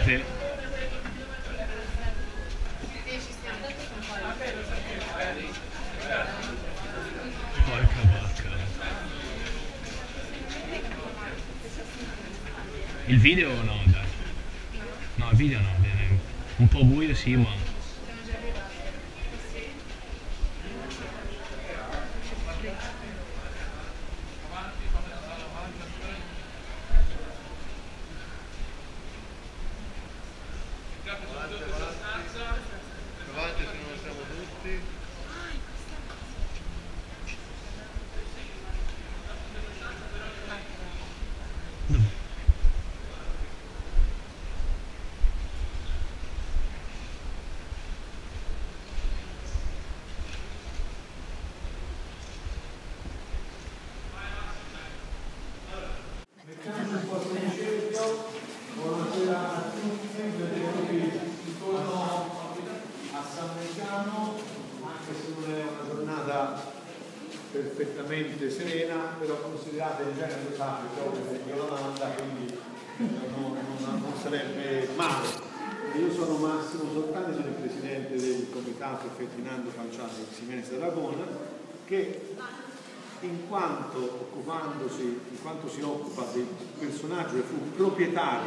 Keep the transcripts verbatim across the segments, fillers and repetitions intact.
scusate. Porca vacca. Il video no, dai. No, il video no, dai. Un po' buio sì, ma... Davanti se non siamo tutti. Mettiamo un po' di cerchio. Buonasera a tutti, benvenuti intorno a San Mezzano, anche se non è una giornata perfettamente serena, però considerate in genere lo sapete, proprio perché Yolanda, quindi non, non, non sarebbe male. Io sono Massimo Soltani, sono il presidente del comitato Ferdinando Falciati Ximenez d'Aragona, che in quanto occupandosi, in quanto si occupa del personaggio che fu proprietario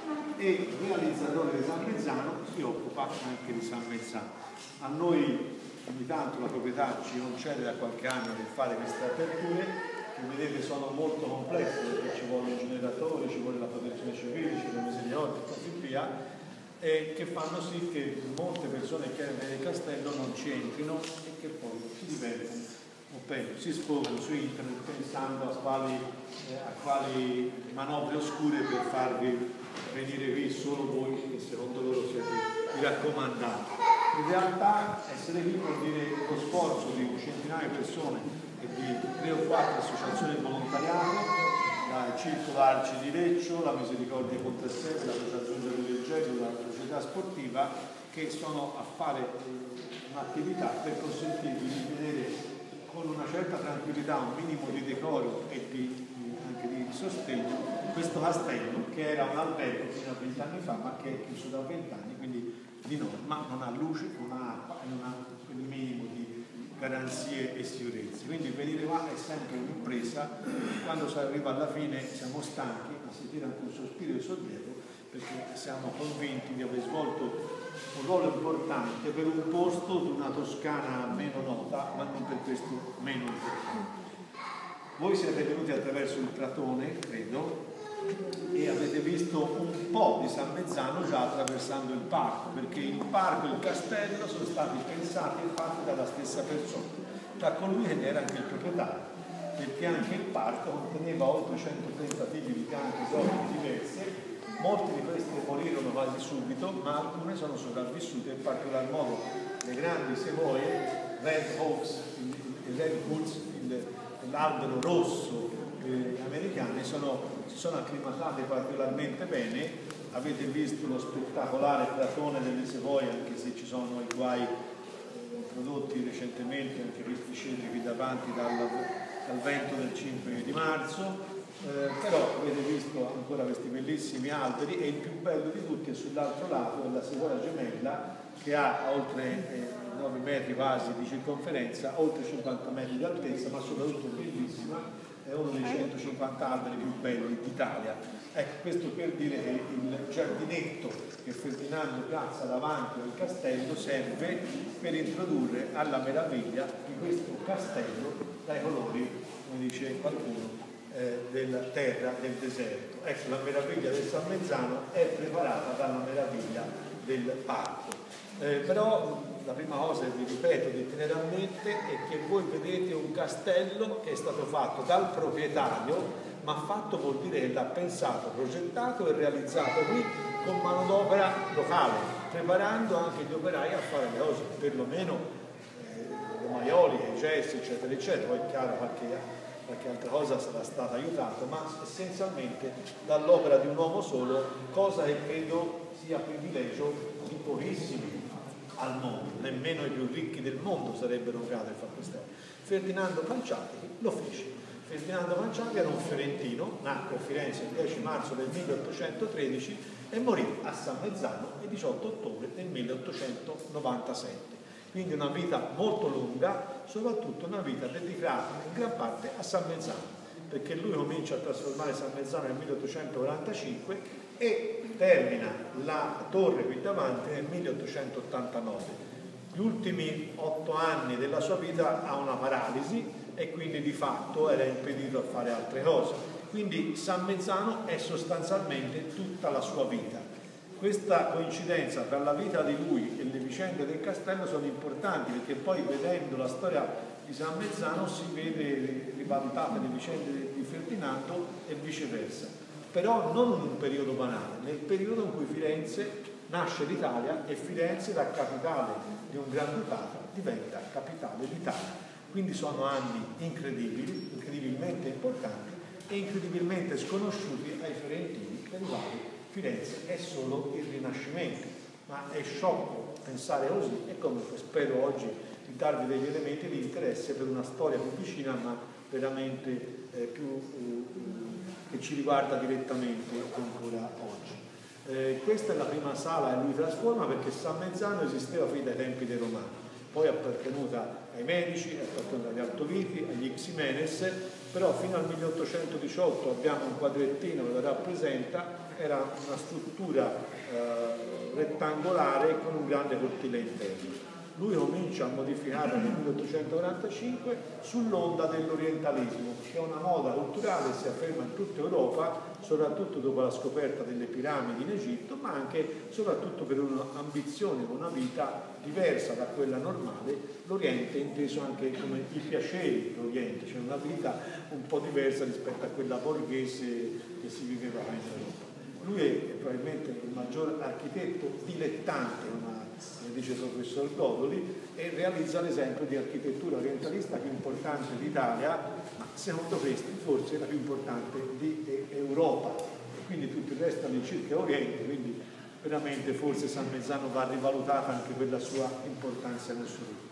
e realizzatore di San Mezzano, si occupa anche di San Mezzano. A noi ogni tanto la proprietà ci concede da qualche anno per fare queste aperture, che vedete sono molto complesse, perché ci vuole un generatore, ci vuole la protezione civile, ci vuole i segnotti e così via, e che fanno sì che molte persone che erano nel castello non ci entrino e che poi si divertono o peggio, si sfogano su internet pensando a quali, eh, a quali manovre oscure per farvi venire qui solo voi che secondo loro siete i raccomandati. In realtà essere qui vuol dire lo sforzo di centinaia di persone e di tre o quattro associazioni di volontariato, il Circolo Arci di Leccio, la Misericordia Pontesseve, l'Associazione del Gelio, la società sportiva, che sono a fare un'attività per consentirvi di vedere con una certa tranquillità, un minimo di decoro e di, anche di sostegno questo castello, che era un albergo fino a vent'anni fa, ma che è chiuso da vent'anni, quindi di norma non ha luce, non ha acqua e non ha quel minimo di garanzie e sicurezze. Quindi venire qua è sempre un'impresa, quando si arriva alla fine siamo stanchi, ma si tira anche un sospiro di sollievo, perché siamo convinti di aver svolto un ruolo importante per un posto di una Toscana meno nota, ma non per questo meno importante. Voi siete venuti attraverso il Pratone, credo, e avete visto un po' di San Mezzano già attraversando il parco, perché il parco e il castello sono stati pensati e fatti dalla stessa persona, da colui che ne era anche il proprietario, perché anche il parco conteneva oltre centotrenta tipi di piante esotiche diverse. Molti di queste morirono quasi subito, ma alcune sono sopravvissute, in particolar modo le grandi sevoie, Red Oaks, il Red Woods, l'albero rosso eh, americani, sono, si sono acclimatate particolarmente bene. Avete visto lo spettacolare Pratone delle sevoie, anche se ci sono i guai eh, prodotti recentemente, anche questi scesi qui davanti dal, dal vento del cinque di marzo. Eh, però avete visto ancora questi bellissimi alberi e il più bello di tutti è sull'altro lato, è la sequoia gemella, che ha oltre eh, nove metri quasi di circonferenza, oltre cinquanta metri di altezza, ma soprattutto bellissima, è uno dei centocinquanta alberi più belli d'Italia. Ecco, questo per dire che il giardinetto che Ferdinando piazza davanti al castello serve per introdurre alla meraviglia di questo castello dai colori, come dice qualcuno, della terra, del deserto. Ecco, la meraviglia del San Mezzano è preparata dalla meraviglia del parco. Eh, però la prima cosa che vi ripeto di tenere a mente è che voi vedete un castello che è stato fatto dal proprietario, ma fatto vuol dire che l'ha pensato, progettato e realizzato qui con manodopera locale, preparando anche gli operai a fare le cose, perlomeno eh, le maioliche, i gessi, eccetera, eccetera. Poi è chiaro qualche qualche altra cosa sarà stata aiutata, ma essenzialmente dall'opera di un uomo solo, cosa che credo sia privilegio di pochissimi al mondo, nemmeno i più ricchi del mondo sarebbero in grado di fare queste cose. Ferdinando Falciati lo fece. Ferdinando Falciati era un fiorentino, nacque a Firenze il dieci marzo del milleottocentotredici e morì a San Mezzano il diciotto ottobre del milleottocentonovantasette. Quindi una vita molto lunga, soprattutto una vita dedicata in gran parte a San Mezzano, perché lui comincia a trasformare San Mezzano nel milleottocentoquarantacinque e termina la torre qui davanti nel milleottocentottantanove. Gli ultimi otto anni della sua vita ha una paralisi e quindi di fatto era impedito a fare altre cose. Quindi San Mezzano è sostanzialmente tutta la sua vita. Questa coincidenza tra la vita di lui e le vicende del castello sono importanti, perché poi vedendo la storia di San Mezzano si vede rivalutate le vicende di Ferdinando e viceversa, però non in un periodo banale, nel periodo in cui Firenze nasce l'Italia e Firenze, da capitale di un granducato, diventa capitale d'Italia. Quindi sono anni incredibili, incredibilmente importanti e incredibilmente sconosciuti ai fiorentini, per i quali Firenze è solo il Rinascimento, ma è sciocco pensare così e comunque spero oggi di darvi degli elementi di interesse per una storia più vicina, ma veramente eh, più eh, che ci riguarda direttamente ancora oggi. Eh, questa è la prima sala e lui trasforma, perché San Mezzano esisteva fin dai tempi dei Romani, poi è appartenuta ai Medici, è appartenuta agli Altoviti, agli Ximenes, però fino al milleottocentodiciotto abbiamo un quadrettino che lo rappresenta. Era una struttura eh, rettangolare con un grande cortile interno. Lui comincia a modificarla nel milleottocentoquarantacinque sull'onda dell'orientalismo, che è una moda culturale che si afferma in tutta Europa, soprattutto dopo la scoperta delle piramidi in Egitto, ma anche soprattutto per un'ambizione, una vita diversa da quella normale, l'Oriente inteso anche come i piaceri dell'Oriente, cioè una vita un po' diversa rispetto a quella borghese che si viveva in Europa. Lui è probabilmente il maggior architetto dilettante, come dice il professor Godoli, e realizza l'esempio di architettura orientalista più importante d'Italia, ma secondo questi forse la più importante di Europa, e quindi tutto il resto all'incirca Oriente, quindi veramente forse San Mezzano va rivalutata anche per la sua importanza in assoluto.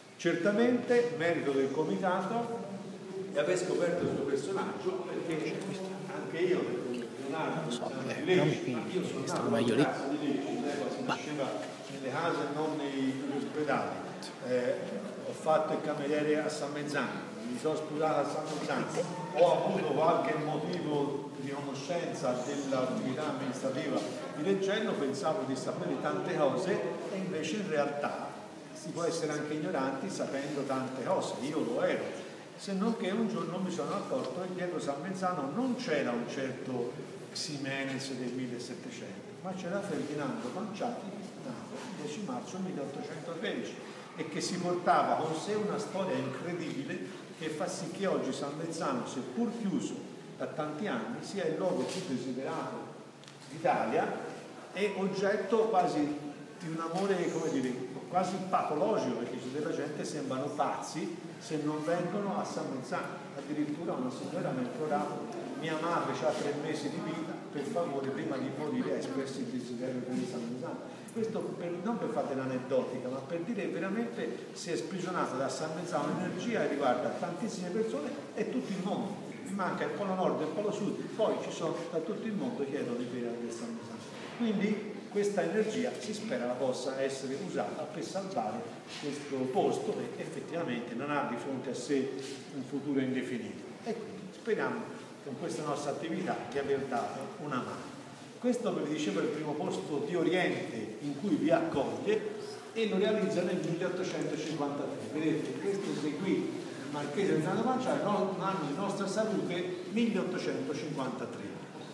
Certamente merito del comitato è aver scoperto questo personaggio, perché anche io Leonardo, di Lecce, ma io sono nato in casa di Lecce, si nasceva nelle case e non negli ospedali. Eh, ho fatto il cameriere a San Mezzano, mi sono sposato a San Mezzano, ho avuto qualche motivo di conoscenza dell'attività amministrativa di Reggello, pensavo di sapere tante cose e invece in realtà si può essere anche ignoranti sapendo tante cose, io lo ero, se non che un giorno mi sono accorto che dietro San Mezzano non c'era un certo Ximenes del millesettecento, ma c'era Ferdinando Panciati, nato il dieci marzo milleottocentotredici, e che si portava con sé una storia incredibile che fa sì che oggi San Mezzano, seppur chiuso da tanti anni, sia il luogo più desiderato d'Italia e oggetto quasi di un amore, come dire, quasi patologico, perché c'è della gente sembrano pazzi se non vengono a San Mezzano. Addirittura una signora mi ha implorato: mia madre ha tre mesi di vita, per favore prima di morire ha espresso il desiderio di San Mezzano. Questo per, non per fare dell'aneddotica, ma per dire che veramente si è sprigionata da San Mezzano un'energia che riguarda tantissime persone e tutto il mondo. Mi manca il polo nord e il polo sud, poi ci sono da tutto il mondo che chiedono di bere del San Mezzano. Quindi questa energia si spera possa essere usata per salvare questo posto che effettivamente non ha di fronte a sé un futuro indefinito. E quindi speriamo con questa nostra attività di aver dato una mano. Questo, come vi dicevo, è il primo posto di Oriente in cui vi accoglie e lo realizza nel milleottocentocinquantatré. Vedete, questo eseguì il Marchese di San Panciale, un anno di nostra salute, milleottocentocinquantatré.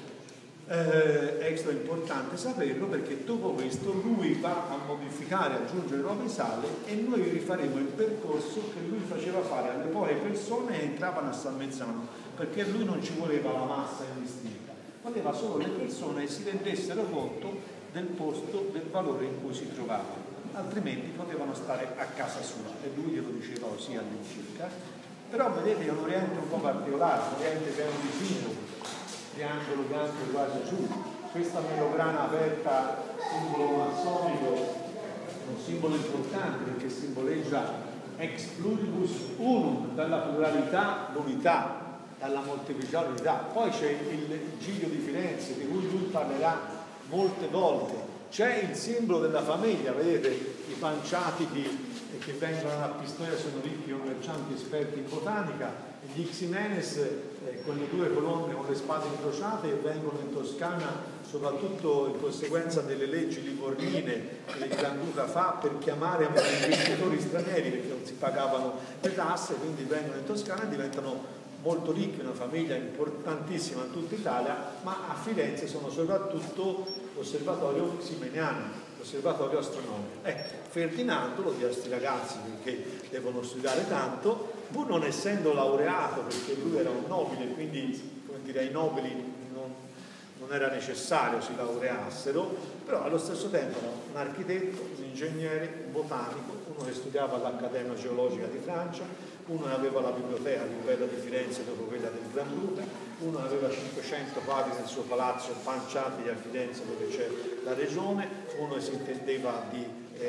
Eh, è extra importante saperlo, perché dopo questo lui va a modificare, aggiungere nuove sale e noi rifaremo il percorso che lui faceva fare alle poche persone che entravano a San Mezzano, perché lui non ci voleva la massa investita, voleva solo le persone che si rendessero conto del posto, del valore in cui si trovavano, altrimenti potevano stare a casa sua, e lui glielo diceva così all'incirca. Però vedete che è un Oriente un po' particolare, un Oriente pieno di simboli, triangolo bianco quasi giù, questa melograna aperta, simbolo massonico, un simbolo importante perché simboleggia ex pluribus unum, dalla pluralità l'unità, dalla molteplicità l'unità. Poi c'è il Giglio di Firenze, di cui lui parlerà molte volte. C'è il simbolo della famiglia, vedete, i panciati che, che vengono a Pistoia sono ricchi commercianti esperti in botanica, gli Ximenes eh, con le due colonne con le spade incrociate vengono in Toscana soprattutto in conseguenza delle leggi livornine che il Granduca fa per chiamare investitori stranieri perché non si pagavano le tasse, quindi vengono in Toscana e diventano molto ricchi, una famiglia importantissima in tutta Italia, ma a Firenze sono soprattutto l'osservatorio ximeniano, l'osservatorio astronomico. Eh, Ferdinando lo dia a questi ragazzi perché devono studiare tanto, pur non essendo laureato, perché lui era un nobile, quindi come dire, ai nobili non, non era necessario si laureassero, però allo stesso tempo era un architetto, un ingegnere, un botanico, uno che studiava all'Accademia Geologica di Francia, uno aveva la biblioteca più bella di Firenze dopo quella del Granduca, uno aveva cinquecento quadri nel suo palazzo Panciati a Firenze dove c'è la regione, uno si intendeva di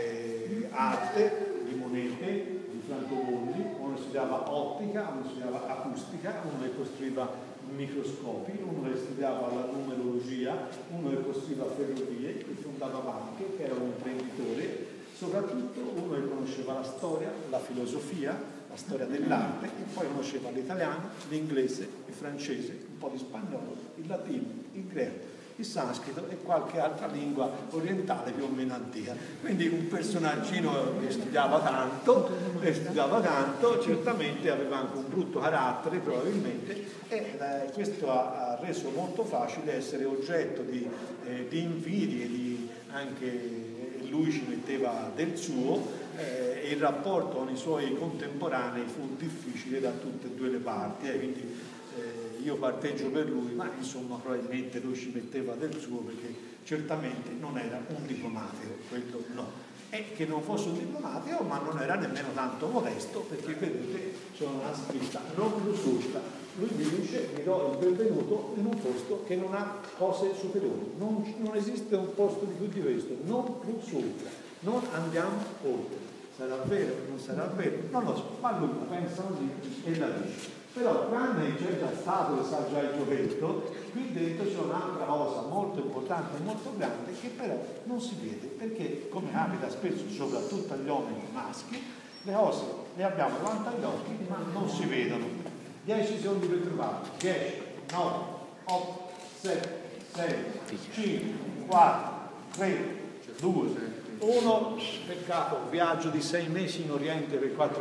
eh, arte, di monete, di francobolli, uno studiava ottica, uno studiava acustica, uno che costruiva microscopi, uno che studiava la numerologia, uno che costruiva ferrovie, che fondava banche, che era un imprenditore, soprattutto uno che conosceva la storia, la filosofia, la storia dell'arte e poi conosceva l'italiano, l'inglese, il francese, un po' di spagnolo, il latino, il greco, il sanscrito e qualche altra lingua orientale più o meno antica. Quindi un personaggino che studiava tanto, che studiava tanto, certamente aveva anche un brutto carattere probabilmente e eh, questo ha, ha reso molto facile essere oggetto di, eh, di invidie, di anche lui ci metteva del suo eh, e il rapporto con i suoi contemporanei fu difficile da tutte e due le parti, eh, quindi eh, io parteggio per lui, ma insomma probabilmente lui ci metteva del suo perché certamente non era un diplomatico, quello no. E che non fosse un diplomatico, ma non era nemmeno tanto modesto, perché vedete c'è una scritta non plus ultra. Lui mi dice vi do il benvenuto in un posto che non ha cose superiori, non, non esiste un posto di più di questo, non plus ultra, non andiamo oltre. Sarà vero? Non sarà vero? Non lo so, ma lui la pensa così e la dice. Però tranne che c'è già stato e sa già il giochetto, qui dentro c'è un'altra cosa molto importante e molto grande che però non si vede, perché come capita spesso soprattutto agli uomini maschi, le cose le abbiamo davanti agli occhi ma non si vedono. dieci secondi per trovare. dieci, nove, otto, sette, sei, cinque, quattro, tre, due, uno. Peccato, viaggio di sei mesi in Oriente per quattro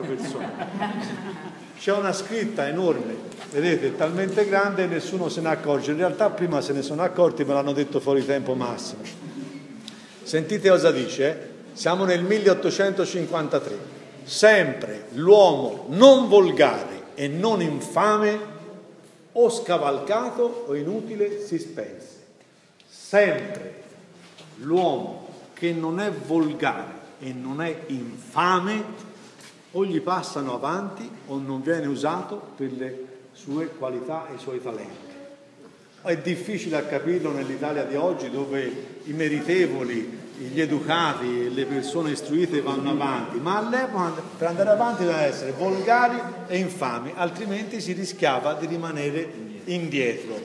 persone. C'è una scritta enorme, vedete, talmente grande e nessuno se ne accorge. In realtà prima se ne sono accorti, me l'hanno detto fuori tempo massimo. Sentite cosa dice, eh? Siamo nel milleottocentocinquantatré. Sempre l'uomo non volgare e non infame o scavalcato o inutile si spense. Sempre l'uomo che non è volgare e non è infame o gli passano avanti o non viene usato per le sue qualità e i suoi talenti. È difficile a capirlo nell'Italia di oggi dove i meritevoli, gli educati, le persone istruite vanno avanti, ma all'epoca per andare avanti dovevano essere volgari e infami, altrimenti si rischiava di rimanere indietro.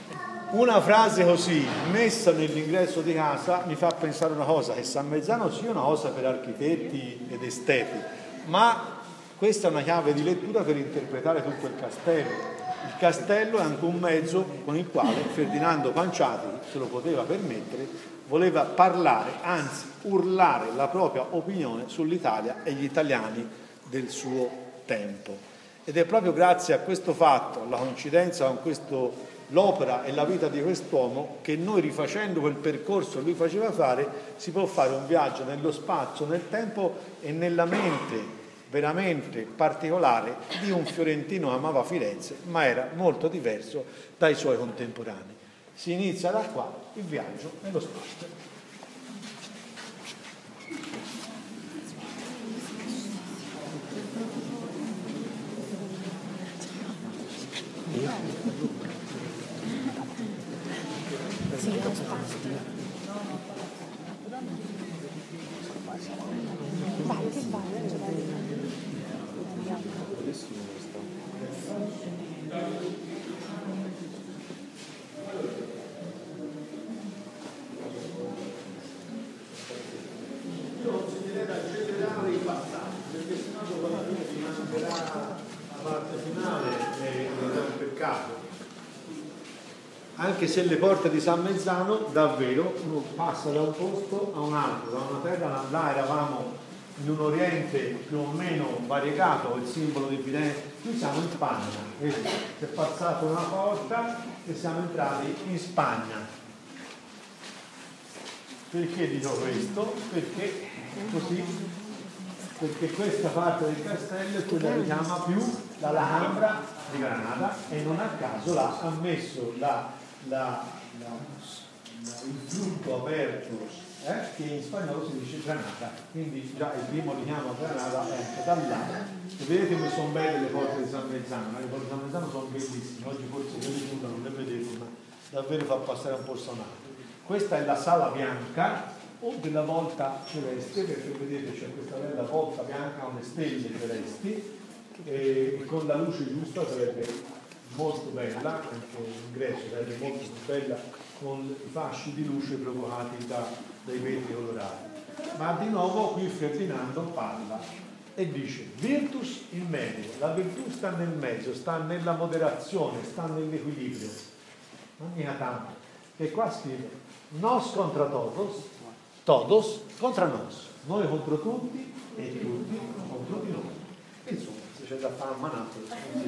Una frase così messa nell'ingresso di casa mi fa pensare una cosa, che San Mezzano sia una cosa per architetti ed esteti, ma questa è una chiave di lettura per interpretare tutto il castello. Il castello è anche un mezzo con il quale Ferdinando Panciati, se lo poteva permettere, voleva parlare, anzi urlare la propria opinione sull'Italia e gli italiani del suo tempo. Ed è proprio grazie a questo fatto, alla coincidenza con questo, l'opera e la vita di quest'uomo, che noi rifacendo quel percorso che lui faceva fare, si può fare un viaggio nello spazio, nel tempo e nella mente veramente particolare di un fiorentino che amava Firenze, ma era molto diverso dai suoi contemporanei. Si inizia da qua il viaggio nello spazio. Sì, lo spazio. Vai, che vai? i passaggi, perché sennò dopo alla fine si mancherà la parte finale e è un peccato. Anche se le porte di San Mezzano davvero uno passa da un posto a un altro, da una terra, là eravamo in un Oriente più o meno variegato, il simbolo di Firenze, qui siamo in Spagna, vedi? Si è passata una porta e siamo entrati in Spagna. Perché dico questo? Perché così, perché questa parte del castello è quella che si chiama più l'Alhambra di Granada e non a caso l'ha ammesso la, la, la, la, il frutto aperto. Eh? Che in spagnolo si dice Granada, quindi già il primo richiamo a Granada è anche da là. E vedete come sono belle le porte di San Mezzano, le porte di San Mezzano sono bellissime, oggi forse le vedete, non le vedete, ma davvero fa passare un po' il sonato. Questa è la sala bianca o della volta celeste, perché vedete c'è questa bella volta bianca con le stelle celesti e con la luce giusta sarebbe molto bella, anche l'ingresso sarebbe molto bella con i fasci di luce provocati da, dai vetri colorati. Ma di nuovo qui Ferdinando parla e dice virtus in medio, la virtù sta nel mezzo, sta nella moderazione, sta nell'equilibrio, non mica tanto, e qua scrive nos contra todos, todos contra nos, noi contro tutti e tutti contro di noi. Insomma, se c'è da fare un manatto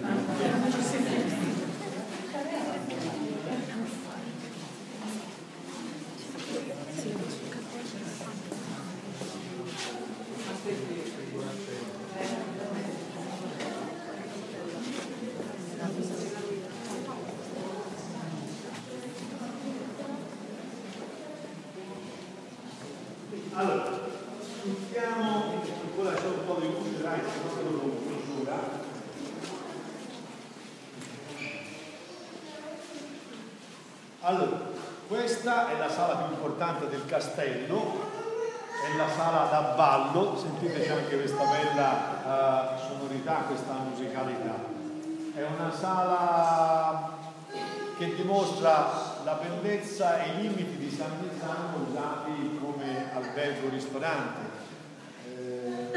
allora, sfruttiamo, ancora c'è un po' di luce, dai, se non lo chiusura. Allora, questa è la sala più importante del castello, è la sala da ballo, sentite c'è anche questa bella uh, sonorità, questa musicalità. È una sala che dimostra la bellezza e i limiti di San Mezzano usati come albergo-ristorante. Eh,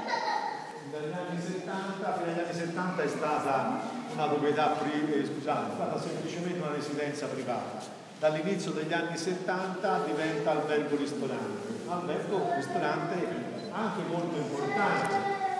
dagli anni settanta, fino agli anni settanta è stata una proprietà privata, eh, scusate, è stata semplicemente una residenza privata. Dall'inizio degli anni settanta diventa albergo-ristorante, albergo-ristorante anche molto importante,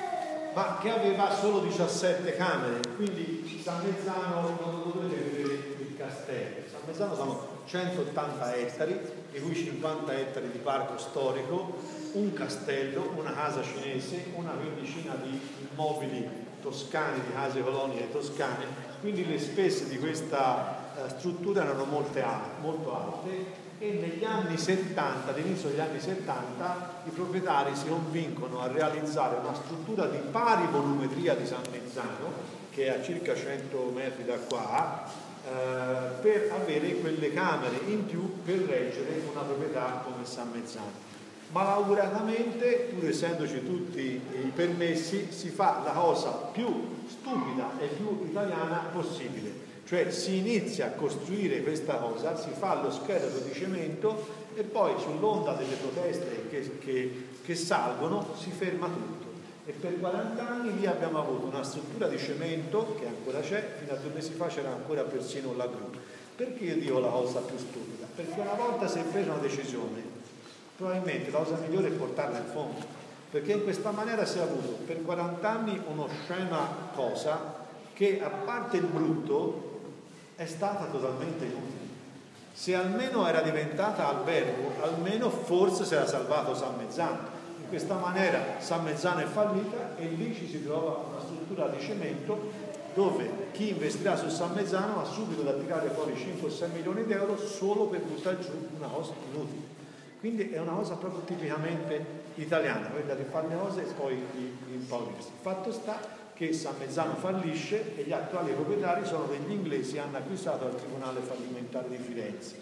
ma che aveva solo diciassette camere, quindi San Mezzano non lo dovete vedere il castello. San Mezzano sono centottanta ettari, di cui cinquanta ettari di parco storico, un castello, una casa cinese, una quindicina di immobili toscani, di case colonie toscane, quindi le spese di questa eh, struttura erano molte, molto alte e negli anni settanta, all'inizio degli anni settanta, i proprietari si convincono a realizzare una struttura di pari volumetria di San Mezzano, che è a circa cento metri da qua, eh, per avere quelle camere in più per reggere una proprietà come San Mezzano. Malauguratamente, pur essendoci tutti i permessi, si fa la cosa più stupida e più italiana possibile. Cioè si inizia a costruire questa cosa, si fa lo scheletro di cemento e poi sull'onda delle proteste che, che, che salgono si ferma tutto. E per quaranta anni lì abbiamo avuto una struttura di cemento che ancora c'è, fino a due mesi fa c'era ancora persino la gru. Perché io dico la cosa più stupida? Perché una volta si è presa una decisione, probabilmente la cosa migliore è portarla in fondo, perché in questa maniera si è avuto per quaranta anni un'oscena cosa che, a parte il brutto, è stata totalmente inutile. Se almeno era diventata albergo, almeno forse si era salvato San Mezzano. In questa maniera San Mezzano è fallita e lì ci si trova una struttura di cemento dove chi investirà su San Mezzano ha subito da tirare fuori cinque o sei milioni di euro solo per buttare giù una cosa inutile. Quindi è una cosa proprio tipicamente italiana, quella di fare le cose e poi di impaurirsi. Il fatto sta che San Mezzano fallisce e gli attuali proprietari sono degli inglesi, hanno acquistato al Tribunale fallimentare di Firenze.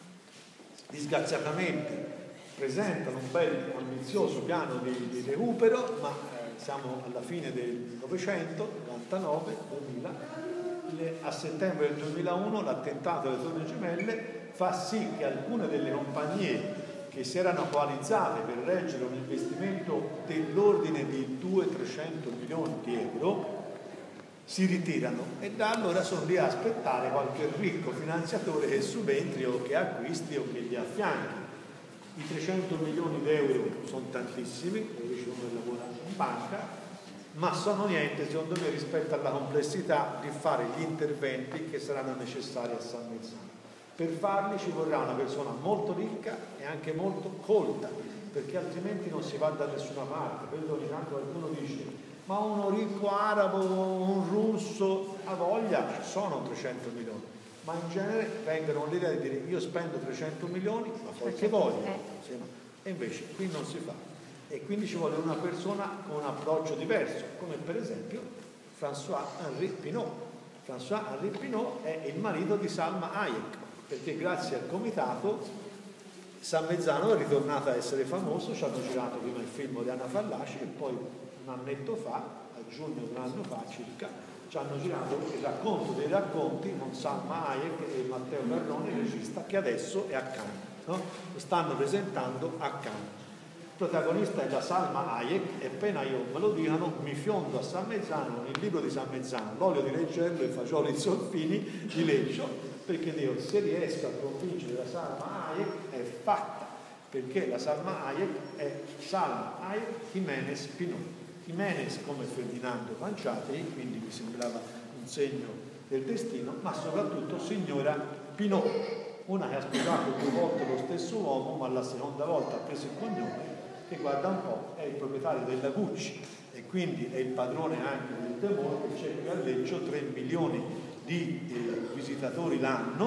Disgraziatamente presentano un bel ambizioso piano di, di recupero, ma eh, siamo alla fine del Novecento, novantanove, duemila, le, a settembre del duemilauno l'attentato alle Torri Gemelle fa sì che alcune delle compagnie che si erano coalizzate per reggere un investimento dell'ordine di duecento trecento milioni di euro, si ritirano e da allora sono lì a aspettare qualche ricco finanziatore che subentri o che acquisti o che li affianchi. I trecento milioni di euro sono tantissimi, lo dice uno che lavora in banca, ma sono niente secondo me rispetto alla complessità di fare gli interventi che saranno necessari a San Mezzano. Per farli ci vorrà una persona molto ricca e anche molto colta, perché altrimenti non si va da nessuna parte. Quello ogni tanto qualcuno dice ma uno ricco arabo, un russo, ha voglia, ci sono trecento milioni, ma in genere vengono l'idea di dire io spendo trecento milioni, ma poi che voglio, e invece qui non si fa. E quindi ci vuole una persona con un approccio diverso, come per esempio François-Henri Pinault. François-Henri Pinault è il marito di Salma Hayek, perché grazie al comitato San Mezzano è ritornato a essere famoso. Ci hanno girato prima il film di Anna Fallaci e poi un annetto fa, a giugno di un anno fa circa, ci hanno girato il racconto dei racconti con Salma Hayek e Matteo Garrone, il regista, che adesso è a Cannes, no? Lo stanno presentando a Cannes. Il protagonista è la Salma Hayek e appena io me lo dicano mi fiondo a San Mezzano, il libro di San Mezzano, l'olio di Reggello e i fagioli zolfini li leggo, perché dico, se riesco a convincere la Salma Hayek è fatta, perché la Salma Hayek è Salma Hayek Jiménez Pinault. Jiménez come Ferdinando Panciati, quindi mi sembrava un segno del destino, ma soprattutto signora Pinault, una che ha sposato due volte lo stesso uomo, ma la seconda volta ha preso il cognome, che guarda un po' è il proprietario della Gucci e quindi è il padrone anche del Temor, che c'è qui a Leccio tre milioni di eh, visitatori l'anno,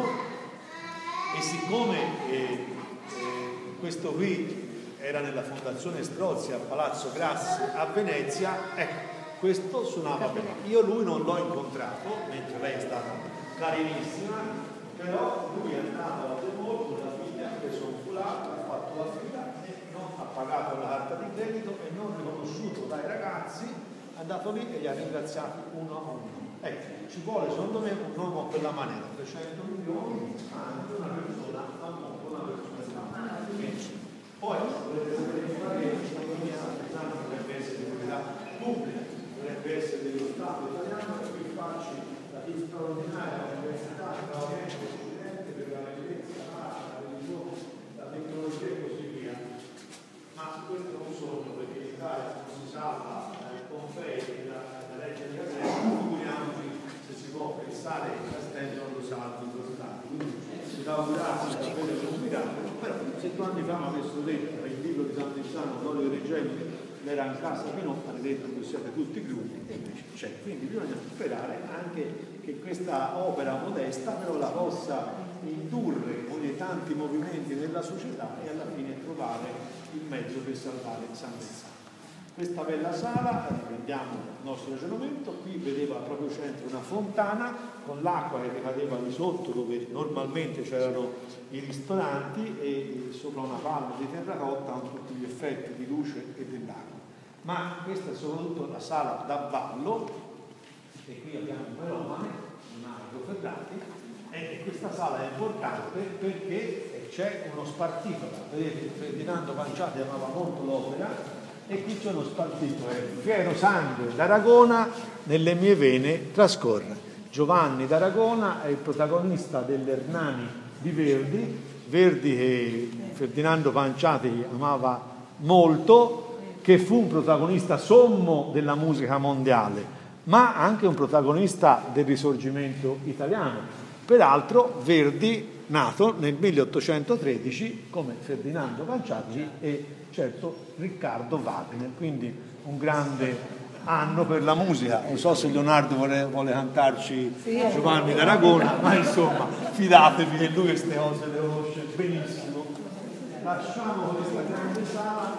e siccome eh, eh, questo qui era nella Fondazione Strozzi a Palazzo Grassi a Venezia, ecco, questo suonava bene. Io lui non l'ho incontrato, mentre lei è stata carinissima, però lui è andato a Temor con la figlia, ha preso un foulard, ha fatto la fila, non ha pagato la carta di credito e non riconosciuto dai ragazzi, è andato lì e li ha ringraziati uno a uno. Ecco, ci vuole secondo me un uomo a quella maniera, trecento milioni, ma anche una persona al mondo, una persona che poi dovrebbe sapere che l'economia dovrebbe essere di proprietà pubblica, dovrebbe essere dello Stato italiano, per cui farci la più straordinaria università tra Oriente e Occidente per la bellezza, la religione, la tecnologia e così via. Ma questo è un sogno, perché l'Italia non si salva dai Pompei, la legge di Castello, figuriamoci se si può pensare che Castello non lo salvi lo Stato. Quindi si dà un grazie a sapere per un miracolo, però se due anni fa mi avessero detto il libro di San Mezzano, l'olio di Reggello, era in casa Pinault, hanno detto che siete tutti crudi, e invece c'è. Quindi bisogna sperare anche che questa opera modesta però la possa indurre con i tanti movimenti nella società e alla fine trovare il mezzo per salvare San Mezzano. Questa bella sala, riprendiamo il nostro ragionamento, qui vedeva al proprio centro una fontana con l'acqua che ricadeva di sotto dove normalmente c'erano i ristoranti e sopra una palma di terracotta con tutti gli effetti di luce e dell'acqua. Ma questa è soprattutto la sala da ballo, e qui abbiamo un melomane, un Marco Ferrati, e questa sala è importante perché c'è uno spartito. Vedete, Ferdinando Panciati amava molto l'opera, e qui c'è uno spartito, è fiero sangue d'Aragona nelle mie vene trascorre. Giovanni d'Aragona è il protagonista dell'Ernani di Verdi, Verdi che Ferdinando Panciati amava molto, che fu un protagonista sommo della musica mondiale, ma anche un protagonista del Risorgimento italiano. Peraltro Verdi nato nel milleottocentotredici come Ferdinando Panciati e certo Riccardo Wagner, quindi un grande anno per la musica. Non so se Leonardo vuole, vuole cantarci Giovanni d'Aragona, ma insomma fidatevi che lui queste cose le conosce benissimo. Lasciamo questa grande sala.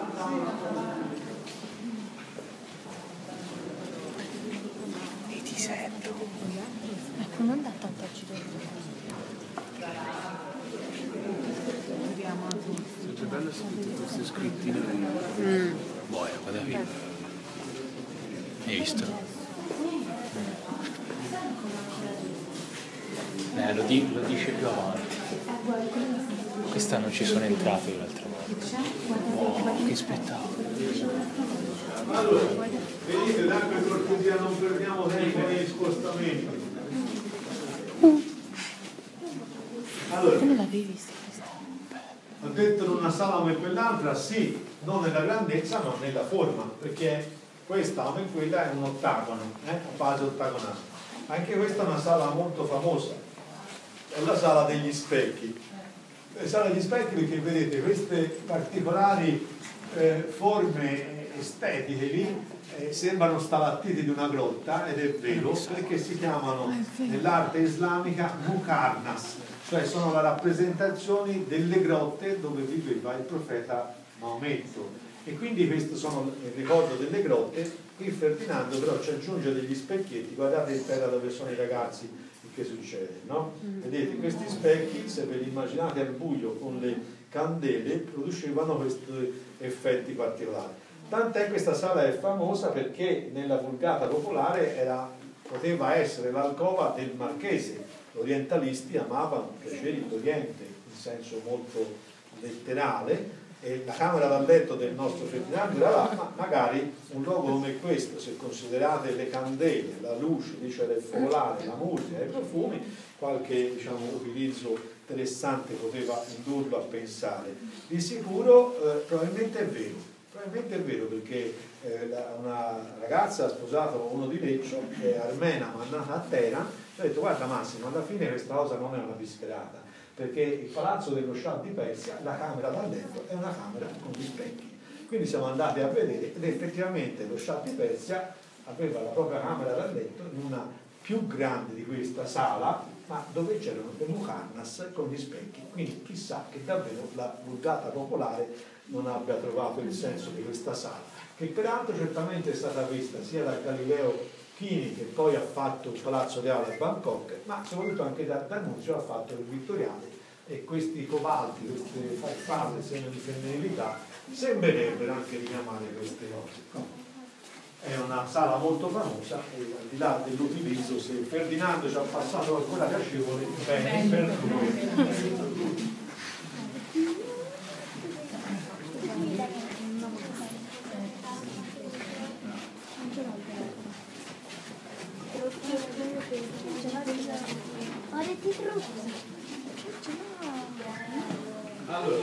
E ti sento. Ecco, non dà tanto agito. Che bello sentire queste scrittine. Mm. Boia, guarda qui. Hai visto? Eh, lo, di, lo dice più avanti. Questa non ci sono entrato io l'altra volta. Che spettacolo. Allora, venite, dai, per cortesia, non perdiamo tempo negli spostamenti. Allora, non l'avevi vista questa? ho detto in una sala come quell'altra, sì, non nella grandezza ma nella forma, perché questa come quella è un ottagono, eh? a base ottagonale. Anche questa è una sala molto famosa, è la sala degli specchi. La sala degli specchi perché vedete queste particolari eh, forme estetiche lì eh, sembrano stalattiti di una grotta, ed è vero, perché si chiamano nell'arte islamica mukarnas, cioè sono le rappresentazioni delle grotte dove viveva il profeta Maometto, e quindi questo sono il ricordo delle grotte. Qui Ferdinando però ci aggiunge degli specchietti, guardate in terra dove sono i ragazzi, che succede, no? Vedete, questi specchi, se ve li immaginate al buio con le candele, producevano questi effetti particolari. Tant'è questa sala è famosa perché nella vulgata popolare era, poteva essere l'alcova del marchese. Gli orientalisti amavano piacere l'Oriente in senso molto letterale, e la camera da letto del nostro Ferdinando era là, ma magari un luogo come questo, se considerate le candele, la luce, lì c'era il focolare, la musica, i profumi, qualche diciamo, utilizzo interessante poteva indurlo a pensare. Di sicuro eh, probabilmente è vero, probabilmente è vero perché eh, una ragazza ha sposato uno di Leccio, che è armena ma nata a Teheran, ha detto guarda Massimo, alla fine questa cosa non è una disperata, perché il palazzo dello Shah di Persia, la camera da letto è una camera con gli specchi. Quindi siamo andati a vedere ed effettivamente lo Shah di Persia aveva la propria camera da letto in una più grande di questa sala, ma dove c'erano le mukarnas con gli specchi. Quindi chissà che davvero la vulgata popolare non abbia trovato il senso di questa sala, che peraltro certamente è stata vista sia da Galileo Chini, che poi ha fatto il Palazzo Reale a Bangkok, ma soprattutto anche da D'Annunzio ha fatto il Vittoriale, e questi cobalti, queste farfalle, segno di femminilità, sembrerebbero anche richiamare queste cose. È una sala molto famosa e al di là dell'utilizzo, se Ferdinando ci ha passato ancora piacevole, bene per noi. Allora,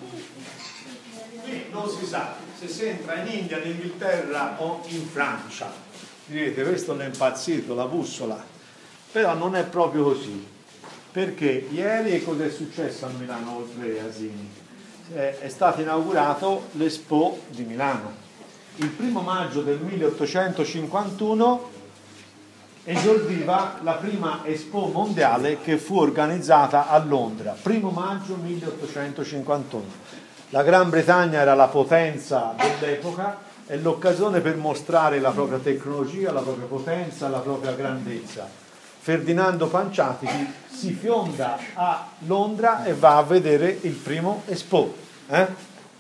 qui non si sa se si entra in India, in Inghilterra o in Francia. Direte, questo ne è impazzito, la bussola. Però non è proprio così, perché ieri cosa è successo a Milano oltre Asini? È, è stato inaugurato l'Expo di Milano. Il primo maggio del milleottocentocinquantuno esordiva la prima Expo mondiale che fu organizzata a Londra, primo maggio milleottocentocinquantuno. La Gran Bretagna era la potenza dell'epoca e l'occasione per mostrare la propria tecnologia, la propria potenza, la propria grandezza. Ferdinando Panciatichi si fionda a Londra e va a vedere il primo Expo. Eh?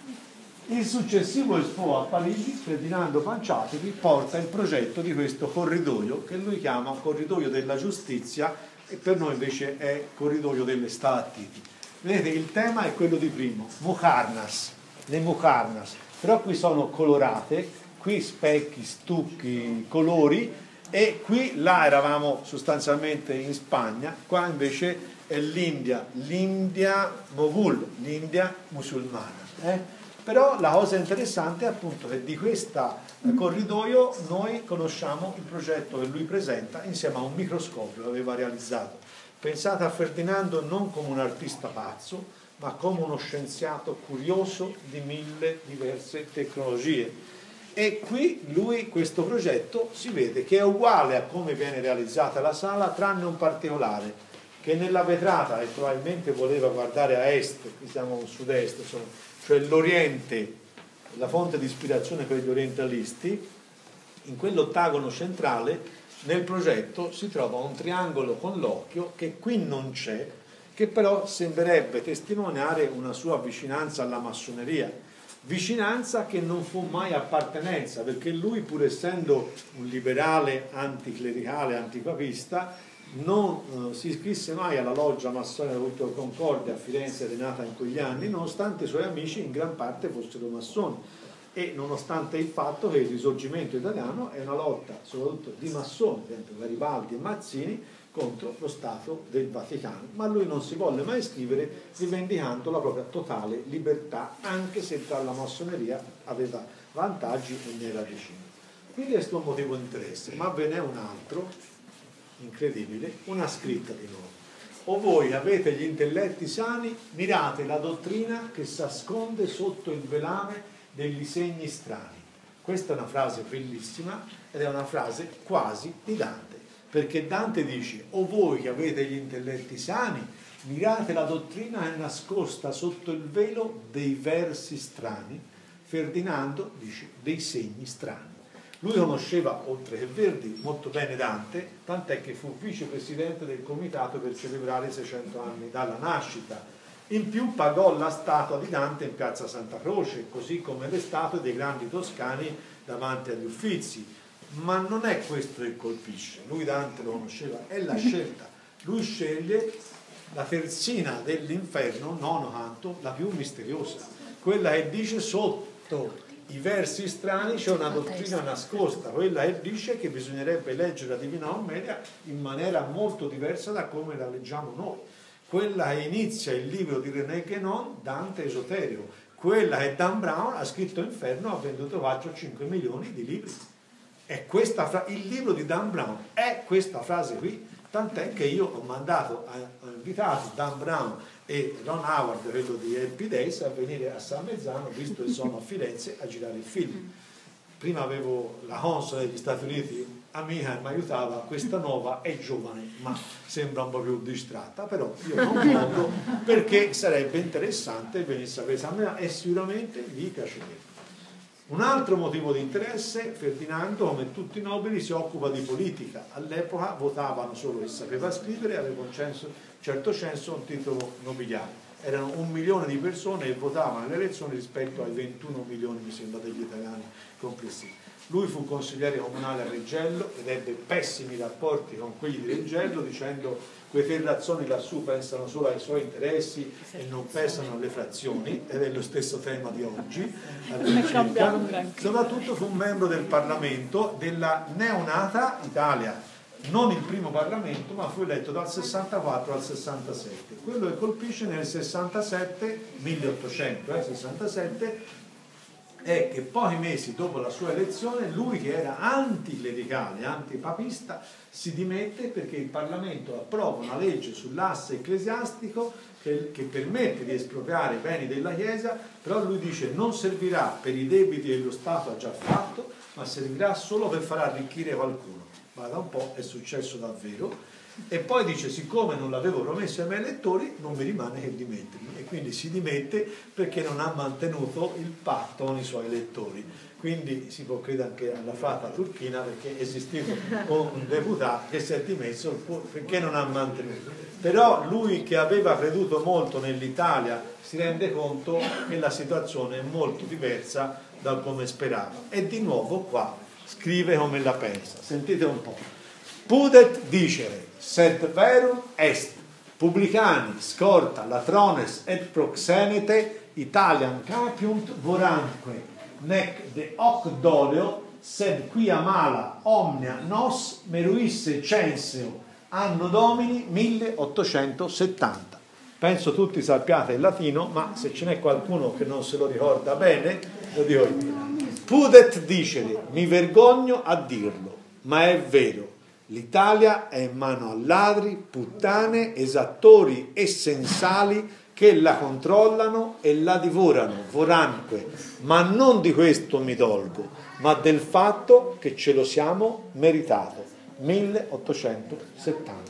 Il successivo Expo a Parigi, Ferdinando Panciatichi porta il progetto di questo corridoio che lui chiama corridoio della giustizia, e per noi invece è corridoio delle stalattiti. Vedete, il tema è quello di primo, mukarnas, le mukarnas, però qui sono colorate, qui specchi, stucchi, colori, e qui là eravamo sostanzialmente in Spagna, qua invece è l'India, l'India Moghul, l'India musulmana. Eh? Però la cosa interessante è appunto che di questo corridoio noi conosciamo il progetto che lui presenta insieme a un microscopio che aveva realizzato. Pensate a Ferdinando non come un artista pazzo, ma come uno scienziato curioso di mille diverse tecnologie. E qui lui, questo progetto, si vede che è uguale a come viene realizzata la sala, tranne un particolare, che nella vetrata, e probabilmente voleva guardare a est, qui siamo a sud-est, insomma, cioè l'Oriente, la fonte di ispirazione per gli orientalisti, in quell'ottagono centrale nel progetto si trova un triangolo con l'occhio che qui non c'è, che però sembrerebbe testimoniare una sua vicinanza alla massoneria, vicinanza che non fu mai appartenenza, perché lui, pur essendo un liberale anticlericale, antipapista, non eh, si iscrisse mai alla loggia massonica Culto Concordia a Firenze, nata in quegli anni, nonostante i suoi amici in gran parte fossero massoni, e nonostante il fatto che il risorgimento italiano è una lotta soprattutto di massoni, per esempio Garibaldi e Mazzini, contro lo Stato del Vaticano, ma lui non si volle mai iscrivere, rivendicando la propria totale libertà, anche se tra la massoneria aveva vantaggi e ne era vicino. Quindi questo è un motivo di interesse, ma ve n'è un altro incredibile, una scritta di nuovo: o voi avete gli intelletti sani, mirate la dottrina che si nasconde sotto il velame degli segni strani. Questa è una frase bellissima ed è una frase quasi di Dante, perché Dante dice: o voi che avete gli intelletti sani, mirate la dottrina che è nascosta sotto il velo dei versi strani. Ferdinando dice dei segni strani. Lui conosceva, oltre che Verdi, molto bene Dante, tant'è che fu vicepresidente del comitato per celebrare i seicento anni dalla nascita. In più pagò la statua di Dante in piazza Santa Croce, così come le statue dei grandi toscani davanti agli Uffizi. Ma non è questo che colpisce. Lui Dante lo conosceva, è la scelta. Lui sceglie la terzina dell'inferno, nono canto, la più misteriosa, quella che dice sotto i versi strani c'è una dottrina nascosta, quella che dice che bisognerebbe leggere la Divina Commedia in maniera molto diversa da come la leggiamo noi, quella che inizia il libro di René Guénon, Dante Esoterico, quella che Dan Brown ha scritto Inferno, ha venduto quattro cinque milioni di libri. È questa fra- il libro di Dan Brown è questa frase qui, tant'è che io ho mandato, ho invitato Dan Brown e Ron Howard, quello di Happy Days, a venire a San Mezzano, visto che sono a Firenze, a girare il film. Prima avevo la console degli Stati Uniti amica e mi aiutava, questa nuova è giovane ma sembra un po' più distratta, però io non voglio, perché sarebbe interessante venisse a Mezzano e sicuramente gli piacerebbe. Un altro motivo di interesse: Ferdinando, come tutti i nobili, si occupa di politica. All'epoca votavano solo chi sapeva scrivere, aveva un censo, certo censo, un titolo nobiliare. Erano un milione di persone che votavano alle elezioni rispetto ai ventuno milioni, mi sembra, degli italiani complessivi. Lui fu consigliere comunale a Reggello ed ebbe pessimi rapporti con quelli di Reggello, dicendo: quei terrazzoni lassù pensano solo ai suoi interessi e non pensano alle frazioni, ed è lo stesso tema di oggi. Soprattutto fu un membro del Parlamento della neonata Italia, non il primo Parlamento, ma fu eletto dal sessantaquattro al sessantasette. Quello che colpisce nel sessantasette, milleottocento sessantasette, è che pochi mesi dopo la sua elezione lui, che era anticlericale, antipapista, si dimette perché il Parlamento approva una legge sull'asse ecclesiastico che, che permette di espropriare i beni della Chiesa, però lui dice non servirà per i debiti che lo Stato ha già fatto, ma servirà solo per far arricchire qualcuno. Guarda un po', è successo davvero. E poi dice: siccome non l'avevo promesso ai miei elettori, non mi rimane che dimettermi. E quindi si dimette perché non ha mantenuto il patto con i suoi elettori. Quindi si può credere anche alla fata turchina, perché è esistito un deputato che si è dimesso perché non ha mantenuto. Però lui, che aveva creduto molto nell'Italia, si rende conto che la situazione è molto diversa da come sperava. E di nuovo qua scrive come la pensa. Sentite un po'. Pudet dicere, sed verum est, publicani scorta latrones et proxenete Italian capiunt vorantque, nec de hoc doleo, sed quia mala omnia nos meruisse censeo anno domini milleottocentosettanta. Penso tutti sappiate il latino, ma se ce n'è qualcuno che non se lo ricorda bene, lo dico io. Pudet dicere, mi vergogno a dirlo, ma è vero. L'Italia è in mano a ladri, puttane, esattori e sensali che la controllano e la divorano, voranque, ma non di questo mi dolgo, ma del fatto che ce lo siamo meritato. milleottocentosettanta.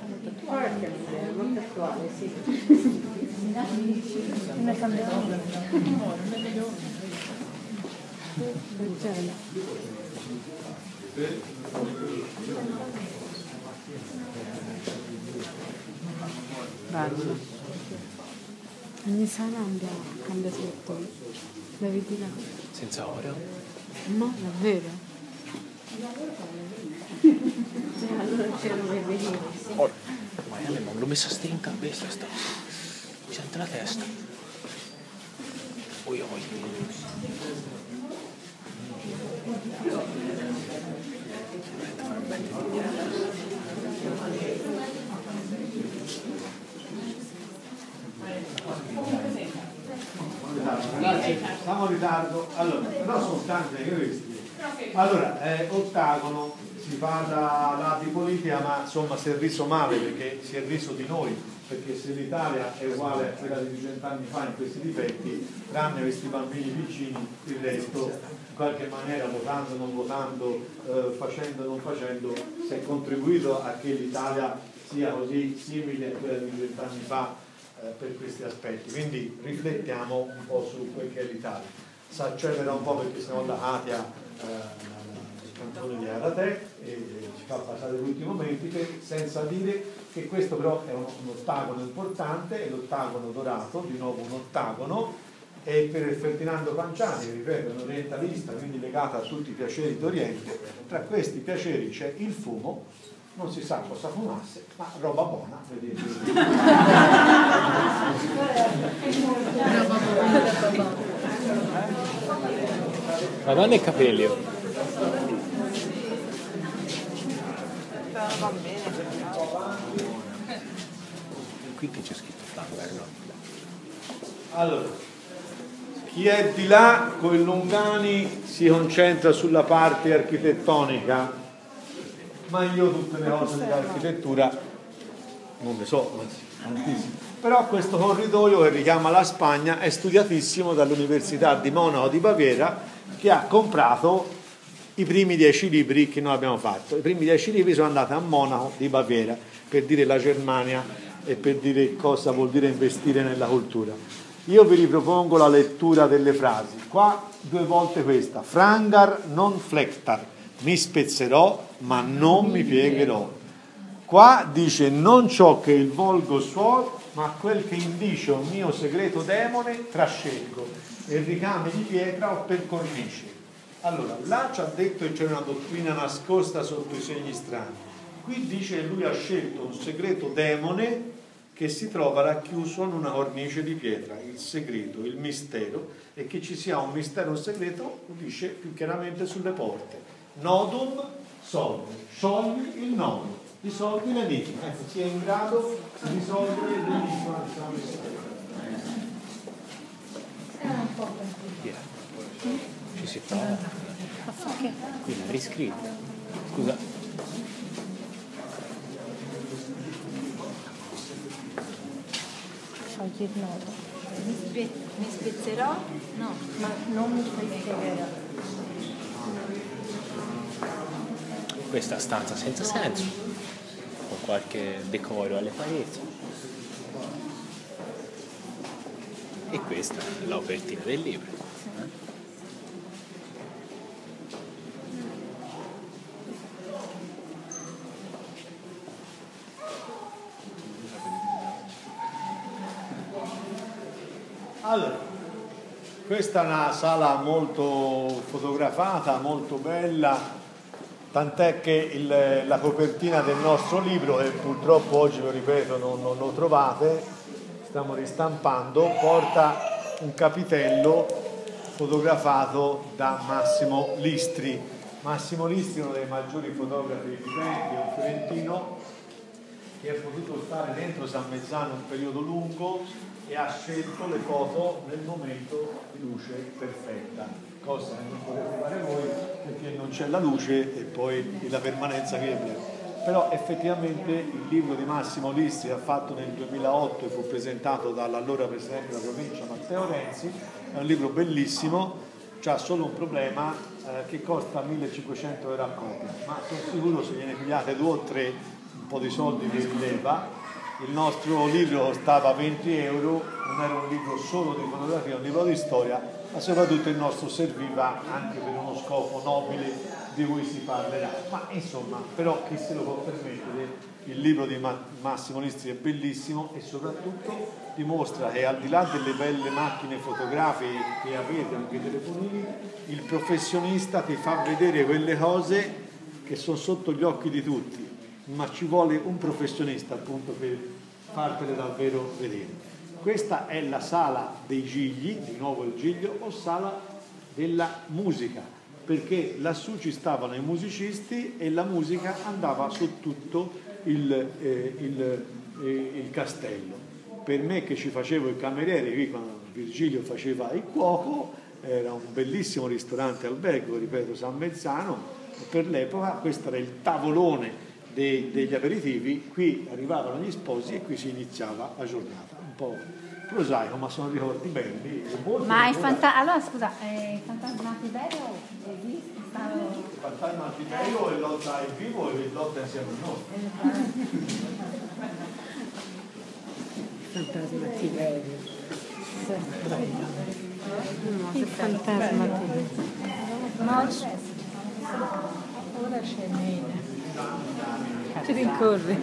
Bello. Ogni sana cambia, cambia tutto. La vedi là? Senza ora? No, davvero? Allora c'erano i veleni. Oh, ma io l'ho messa ste in cabeza sta. Mi sente la testa. Oi, oi. Ragazzi, siamo in ritardo. Allora, però sono stanchi anche questi. Allora, eh, ottagono, si parla là di politica, ma insomma si è riso male perché si è riso di noi, perché se l'Italia è uguale a quella di cent'anni fa in questi difetti, tranne questi bambini piccini, il resto in qualche maniera, votando, non votando, eh, facendo, non facendo, si è contribuito a che l'Italia sia così simile a quella di cent'anni fa eh, per questi aspetti. Quindi riflettiamo un po' su quel che è l'Italia. Si accelera un po' perché sennò la Katia eh, canzone di Arate e, e ci fa passare gli ultimi momenti, che, senza dire che questo però è un, un ottagono importante, è l'ottagono dorato, di nuovo un ottagono, e per Ferdinando Panciani, che ripeto è un orientalista, quindi legato a tutti i piaceri d'Oriente. Tra questi piaceri c'è il fumo, non si sa cosa fumasse, ma roba buona, vedete. Madonna i capelli. Va bene. Qui che c'è scritto Flamberg, no? Allora, chi è di là con il Lungani si concentra sulla parte architettonica, ma io tutte le cose dell'architettura non ne so, anzi, tantissimo. Però questo corridoio che richiama la Spagna è studiatissimo dall'Università di Monaco di Baviera, che ha comprato i primi dieci libri che noi abbiamo fatto. I primi dieci libri sono andati a Monaco di Baviera, per dire la Germania e per dire cosa vuol dire investire nella cultura. Io vi ripropongo la lettura delle frasi. Qua due volte questa: Frangar non flectar, mi spezzerò ma non mi piegherò. Qua dice: non ciò che il volgo suol, ma quel che indice un mio segreto demone trascelgo, e ricami di pietra o per cornice. Allora, là ci ha detto che c'è una dottrina nascosta sotto i segni strani. Qui dice che lui ha scelto un segreto demone che si trova racchiuso in una cornice di pietra, il segreto, il mistero, e che ci sia un mistero, un segreto, lo dice più chiaramente sulle porte. Nodum solvi, sciogli il nodo, risolvi l'enigma, ecco, si è in grado di risolvere l'enigma. Ci si trova. Qui l'ha riscritto. Scusa. Sciogli il nodo. Mi, spe- mi spezzerò? No. Ma non mi spiegherò. Questa stanza senza senso, con qualche decoro alle pareti. E questa è l'opertina del libro. Allora, questa è una sala molto fotografata, molto bella, tant'è che il, la copertina del nostro libro, che purtroppo oggi, lo ripeto, non, non lo trovate, stiamo ristampando, porta un capitello fotografato da Massimo Listri. Massimo Listri è uno dei maggiori fotografi viventi, è un fiorentino che è potuto stare dentro San Mezzano un periodo lungo e ha scelto le foto nel momento di luce perfetta, cosa che non potete fare voi perché non c'è la luce e poi la permanenza che è. Però effettivamente il libro di Massimo Listri, ha fatto nel duemilaotto e fu presentato dall'allora presidente della provincia Matteo Renzi, è un libro bellissimo, c'ha solo un problema eh, che costa millecinquecento euro a copia, ma sono sicuro se gliene pigliate due o tre un po' di soldi vi rileva. Il nostro libro costava venti euro, non era un libro solo di fotografia, un libro di storia, ma soprattutto il nostro serviva anche per uno scopo nobile di cui si parlerà. Ma insomma, però chi se lo può permettere, il libro di Massimo Listri è bellissimo e soprattutto dimostra che al di là delle belle macchine fotografiche che avete, anche i telefonini, il professionista ti fa vedere quelle cose che che sono sotto gli occhi di tutti, ma ci vuole un professionista appunto per fartele davvero vedere. Questa è la sala dei gigli, di nuovo il giglio, o sala della musica, perché lassù ci stavano i musicisti e la musica andava su tutto il, eh, il, eh, il castello. Per me che ci facevo il cameriere, qui quando Virgilio faceva il cuoco, era un bellissimo ristorante albergo, ripeto, San Mezzano, e per l'epoca questo era il tavolone dei, degli aperitivi, qui arrivavano gli sposi e qui si iniziava la giornata. Un po' prosaico, ma sono ricordi belli. Ma il fanta- allora scusa, eh, il fantasma di Tiberio esiste? Il fantasma di Tiberio è lotta è vivo e lotta insieme a noi. Fantasma Tiberio. Il fantasma Tiberio. No, c'è. Ora c'è Nina. Ci rincorri.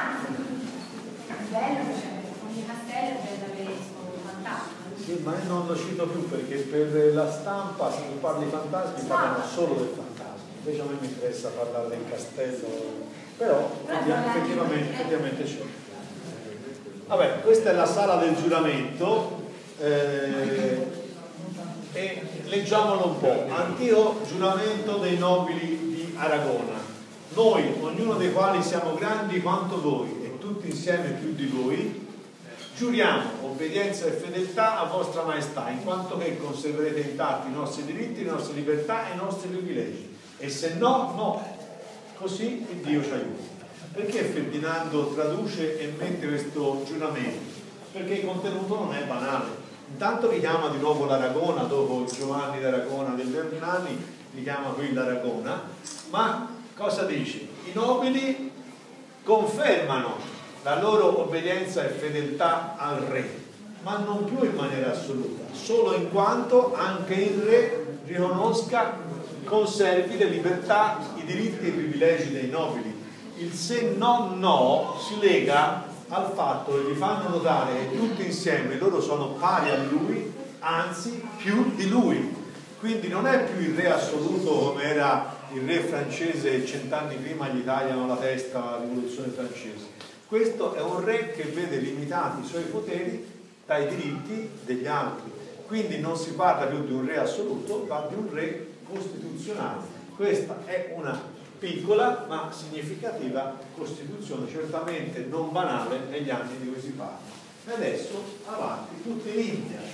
Sì, ma io non lo cito più perché per la stampa, se tu parli di fantasmi, parlano solo del fantasma. Invece a me mi interessa parlare del castello, però effettivamente, effettivamente c'è. Vabbè, questa è la sala del giuramento, eh, e leggiamolo un po'. Antico giuramento dei nobili di Aragona. Noi, ognuno dei quali siamo grandi quanto voi, e tutti insieme più di voi, giuriamo obbedienza e fedeltà a vostra maestà, in quanto che conserverete intatti i nostri diritti, le nostre libertà e i nostri privilegi. E se no, no. Così il Dio ci aiuta. Perché Ferdinando traduce e mette questo giuramento? Perché il contenuto non è banale. Intanto richiama di nuovo l'Aragona, dopo Giovanni d'Aragona del Bernani, richiama qui l'Aragona, ma cosa dice? I nobili confermano la loro obbedienza e fedeltà al re, ma non più in maniera assoluta, solo in quanto anche il re riconosca, conservi le libertà, i diritti e i privilegi dei nobili. Il se no no si lega al fatto che gli fanno notare che tutti insieme loro sono pari a lui, anzi più di lui. Quindi non è più il re assoluto come era il re francese cent'anni prima gli tagliano la testa alla rivoluzione francese. Questo è un re che vede limitati i suoi poteri dai diritti degli altri. Quindi non si parla più di un re assoluto, ma di un re costituzionale. Questa è una piccola ma significativa costituzione, certamente non banale negli anni di cui si parla. E adesso avanti, tutti in India.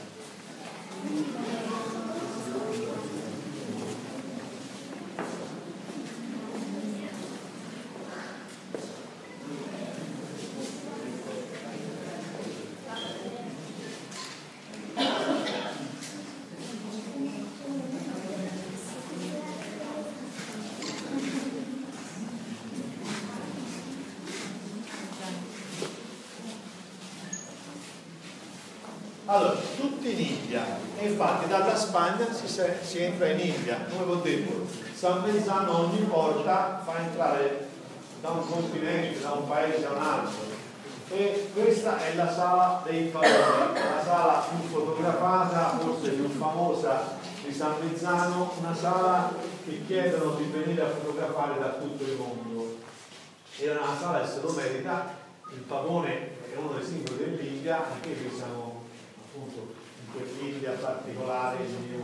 Allora, tutti in India, e infatti dalla Spagna si, si entra in India, come vi ho detto, San Mezzano ogni volta fa entrare da un continente, da un paese a un altro, e questa è la sala dei pavoni, la sala più fotografata, forse più famosa di San Mezzano, una sala che chiedono di venire a fotografare da tutto il mondo. È una sala che se lo merita, il pavone è uno dei simboli dell'India, anche qui siamo appunto in quell'India particolare,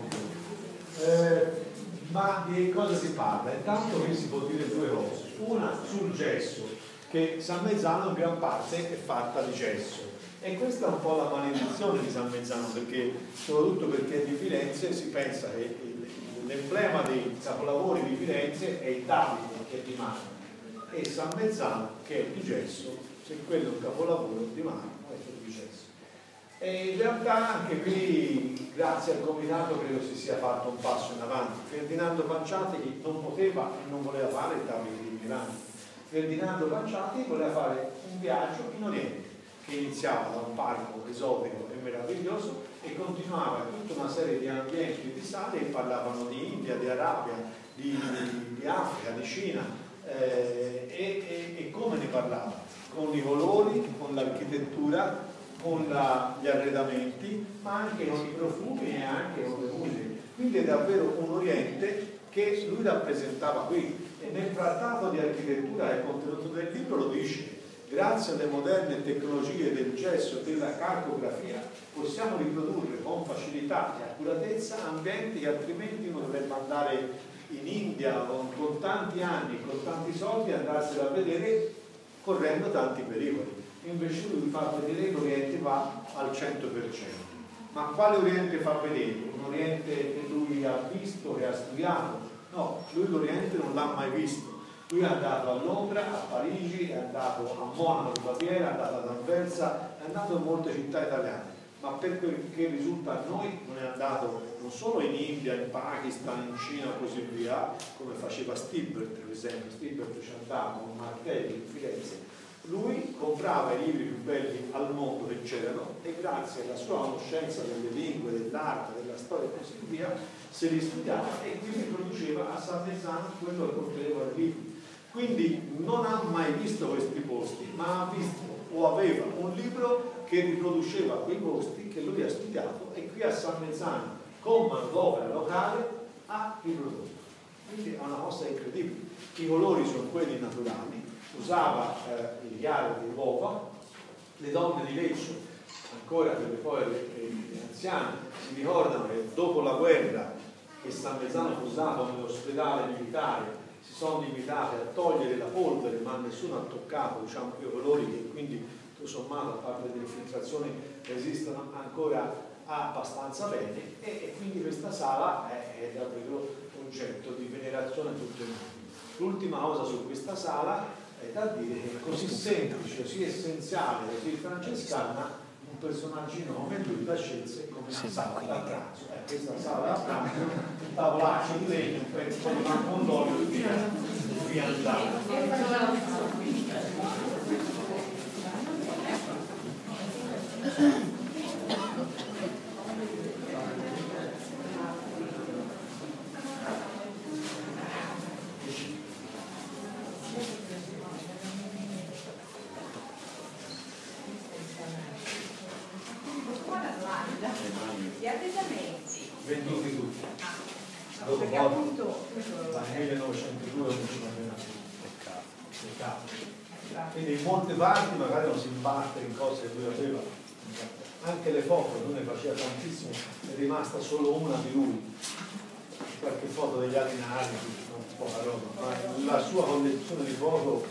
eh, ma di cosa si parla? Intanto qui si può dire due cose. Una sul gesso, che San Mezzano in gran parte è fatta di gesso, e questa è un po' la maledizione di San Mezzano, perché soprattutto perché di Firenze si pensa che l'emblema dei capolavori di Firenze è il Davide, che è di marmo, e San Mezzano che è di gesso, se quello è un capolavoro di marmo, questo è di gesso. E in realtà anche qui, grazie al comitato, credo si sia fatto un passo in avanti. Ferdinando Panciati non poteva e non voleva fare il Davide di Milano. Ferdinando Panciati voleva fare un viaggio in Oriente, che iniziava da un parco esotico e meraviglioso e continuava in tutta una serie di ambienti e di sale che parlavano di India, di Arabia, di, di, di Africa, di Cina, eh, e, e, e come ne parlava? Con i colori, con l'architettura, con la, gli arredamenti, ma anche con i profumi e anche con le musiche. Quindi è davvero un Oriente che lui rappresentava qui, e nel trattato di architettura e contenuto del libro lo dice: grazie alle moderne tecnologie del gesso e della cartografia possiamo riprodurre con facilità e accuratezza ambienti che altrimenti uno dovrebbe andare in India con, con tanti anni, con tanti soldi, andarsela a vedere correndo tanti pericoli. Invece lui fa vedere l'Oriente va al cento per cento. Ma quale Oriente fa vedere? Un Oriente che lui ha visto, che ha studiato? No, lui l'Oriente non l'ha mai visto. Lui è andato a Londra, a Parigi, è andato a Monaco di Baviera, è andato ad Anversa, è andato in molte città italiane, ma per quel che risulta a noi non è andato non solo in India, in Pakistan, in Cina e così via, come faceva Stibert, per esempio. Stibert ci andava con Martelli in Firenze. Lui comprava i libri più belli al mondo che c'erano e grazie alla sua conoscenza delle lingue, dell'arte, della storia e così via, se li studiava e quindi produceva a Savezzano quello che conteneva il libro. Quindi non ha mai visto questi posti, ma ha visto o aveva un libro che riproduceva quei posti che lui ha studiato e qui a San Mezzano con manodopera locale ha riprodotto. Quindi è una cosa incredibile. I colori sono quelli naturali, usava eh, il chiaro di uova, le donne di Lecce, ancora per le poi le, le anziane, si ricordano che dopo la guerra che San Mezzano fu usato nell'ospedale militare, si sono limitate a togliere la polvere, ma nessuno ha toccato, diciamo, quei colori che quindi tutto sommato, a parte delle infiltrazioni, resistono ancora abbastanza bene, e, e quindi questa sala è, è davvero oggetto di venerazione a tutto il mondo. L'ultima cosa su questa sala è da dire che è così semplice, così essenziale, così francescana, un personaggio nome lui la scelse come una sala da pranzo. Eh, questa sala da pranzo, un tavolaccio di legno, un pezzo di pan d'olio, via, via andare. Gli atteggiamenti Venduti tutti. ah, Dopo perché poco, appunto dal millenovecentodue non ci va bene. Peccato. Peccato. Quindi in molte parti magari non si imbatte in cose che lui aveva. Anche le foto, lui ne faceva tantissimo, è rimasta solo una di lui. Qualche foto degli alinari, non poca roba, ma la sua collezione di foto.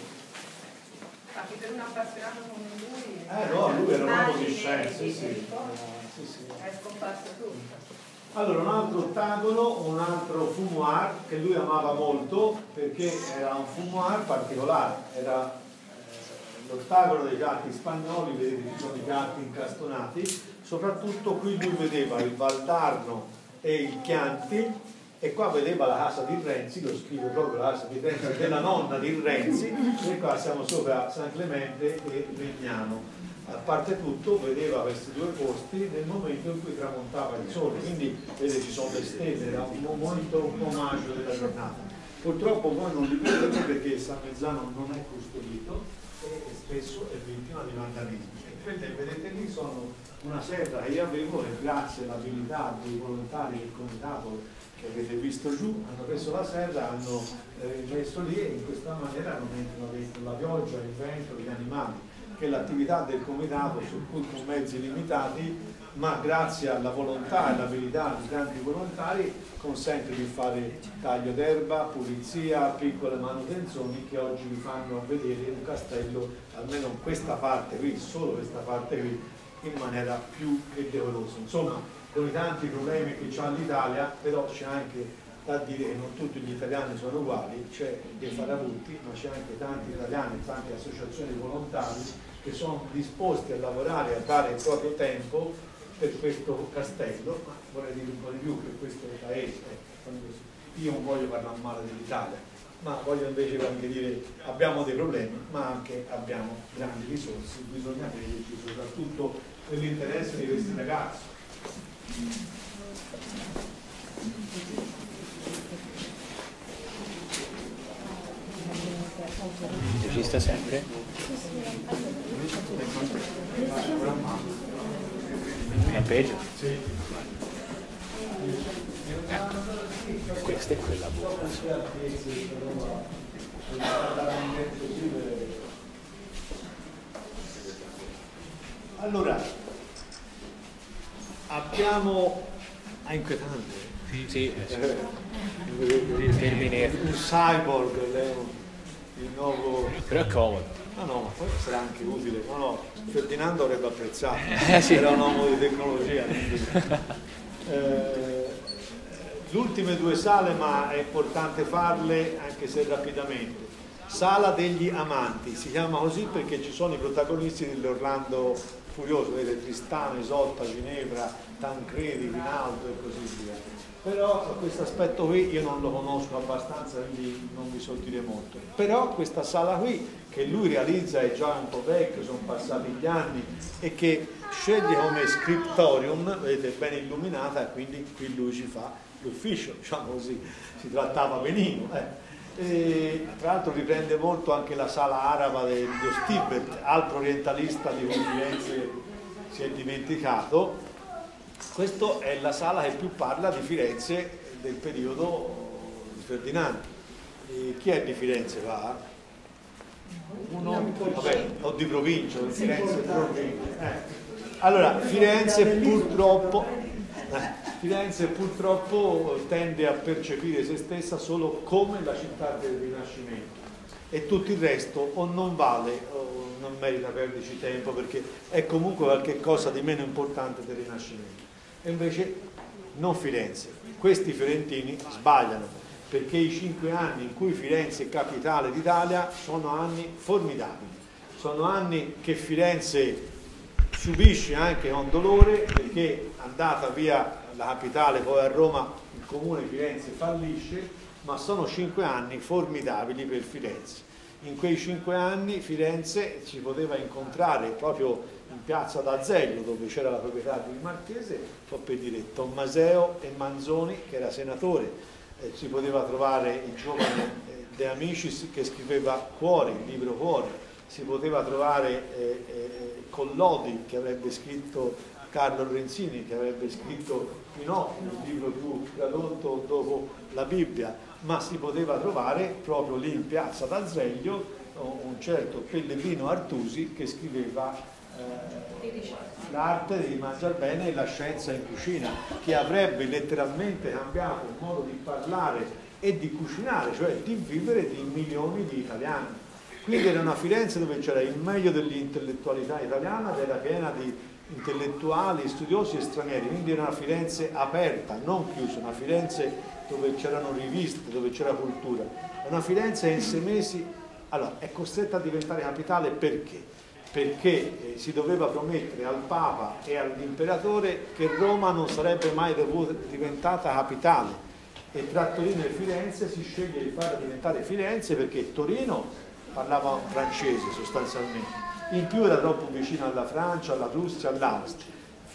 anche per un appassionato come lui Eh no, lui era un uomo di immagini scienze, e- sì. e Eh, foto, sì, sì. è scomparso tutto. Allora, un altro ottagolo, un altro fumoir che lui amava molto perché era un fumoir particolare, era eh, l'ottagolo dei gatti spagnoli, vedete, ci sono i gatti incastonati, soprattutto qui lui vedeva il Valdarno e il Chianti, e qua vedeva la casa di Renzi, lo scrive proprio la casa di Renzi, della nonna di Renzi, e qua siamo sopra San Clemente e Legnano. A parte tutto vedeva questi due posti nel momento in cui tramontava il sole, quindi vedete ci sono le stelle, era un momento un po' magico della giornata. Purtroppo voi non li vedete perché San Mezzano non è custodito e spesso è vittima di vandalismo. E quelle che vedete lì sono una serra che io avevo e grazie all'abilità dei volontari del comitato che avete visto giù, hanno preso la serra, hanno eh, messo lì e in questa maniera non entrano dentro la pioggia, il vento, gli animali, che è l'attività del comitato su cui con mezzi limitati, ma grazie alla volontà e all'abilità di tanti volontari consente di fare taglio d'erba, pulizia, piccole manutenzioni che oggi vi fanno vedere un castello, almeno questa parte qui, solo questa parte qui, in maniera più che decorosa. Insomma, con i tanti problemi che c'ha l'Italia, però c'è anche da dire che non tutti gli italiani sono uguali, c'è dei farabutti, ma c'è anche tanti italiani, tante associazioni di volontari che sono disposti a lavorare, a dare il proprio tempo per questo castello, ma vorrei dire un po' di più per questo paese. Io non voglio parlare male dell'Italia, ma voglio invece anche dire abbiamo dei problemi, ma anche abbiamo grandi risorse, bisogna crederci soprattutto nell'interesse di questi ragazzi. Regista sempre? È peggio? Sì. questa è quella buona. Allora, abbiamo... Ah, inquietante. Sì, sì. Il termine un cyborg, il nuovo... però è comodo. No, no, ma poi sarà anche utile. No, no, Ferdinando avrebbe apprezzato. Eh, sì. Era un uomo di tecnologia. eh, le ultime due sale, ma è importante farle anche se rapidamente. Sala degli amanti, si chiama così perché ci sono i protagonisti dell'Orlando Furioso, vedete, Tristano, Isotta, Ginevra, Tancredi, Rinaldo e così via. Però questo aspetto qui io non lo conosco abbastanza, quindi non vi so dire molto. Però questa sala qui, che lui realizza, è già un po' vecchio, sono passati gli anni, e che sceglie come scriptorium, vedete, ben illuminata, e quindi qui lui ci fa l'ufficio, diciamo così, si trattava benino. Eh. E, tra l'altro riprende molto anche la sala araba di Ostibert, altro orientalista di cui Firenze si è dimenticato. Questa è la sala che più parla di Firenze del periodo di Ferdinando. E chi è di Firenze va? Uno, vabbè, o di provincia, di Firenze provincia. Eh. Allora, Firenze purtroppo, eh, Firenze purtroppo tende a percepire se stessa solo come la città del Rinascimento, e tutto il resto o non vale o non merita perderci tempo, perché è comunque qualche cosa di meno importante del Rinascimento. E invece non Firenze. Questi fiorentini sbagliano, perché i cinque anni in cui Firenze è capitale d'Italia sono anni formidabili, sono anni che Firenze subisce anche con dolore, perché andata via la capitale, poi a Roma il comune di Firenze fallisce, ma sono cinque anni formidabili per Firenze. In quei cinque anni Firenze si poteva incontrare proprio in piazza d'Azeglio, dove c'era la proprietà di Marchese, so per dire Tommaseo e Manzoni, che era senatore, eh, si poteva trovare il giovane eh, De Amicis che scriveva Cuore, il libro Cuore, si poteva trovare eh, eh, Collodi, che avrebbe scritto Carlo Lorenzini, che avrebbe scritto Pinocchio, il libro più tradotto dopo la Bibbia, ma si poteva trovare proprio lì in piazza d'Azeglio un certo Pellegrino Artusi che scriveva eh, l'arte di mangiar bene e la scienza in cucina, che avrebbe letteralmente cambiato il modo di parlare e di cucinare, cioè di vivere di milioni di italiani. Quindi era una Firenze dove c'era il meglio dell'intellettualità italiana ed era piena di intellettuali, studiosi e stranieri, quindi era una Firenze aperta, non chiusa, una Firenze dove c'erano riviste, dove c'era cultura. Una Firenze che in sei mesi allora, è costretta a diventare capitale perché? Perché eh, si doveva promettere al Papa e all'imperatore che Roma non sarebbe mai diventata capitale, e tra Torino e Firenze si sceglie di farla diventare Firenze perché Torino parlava francese sostanzialmente, in più era troppo vicino alla Francia, alla Prussia, all'Austria.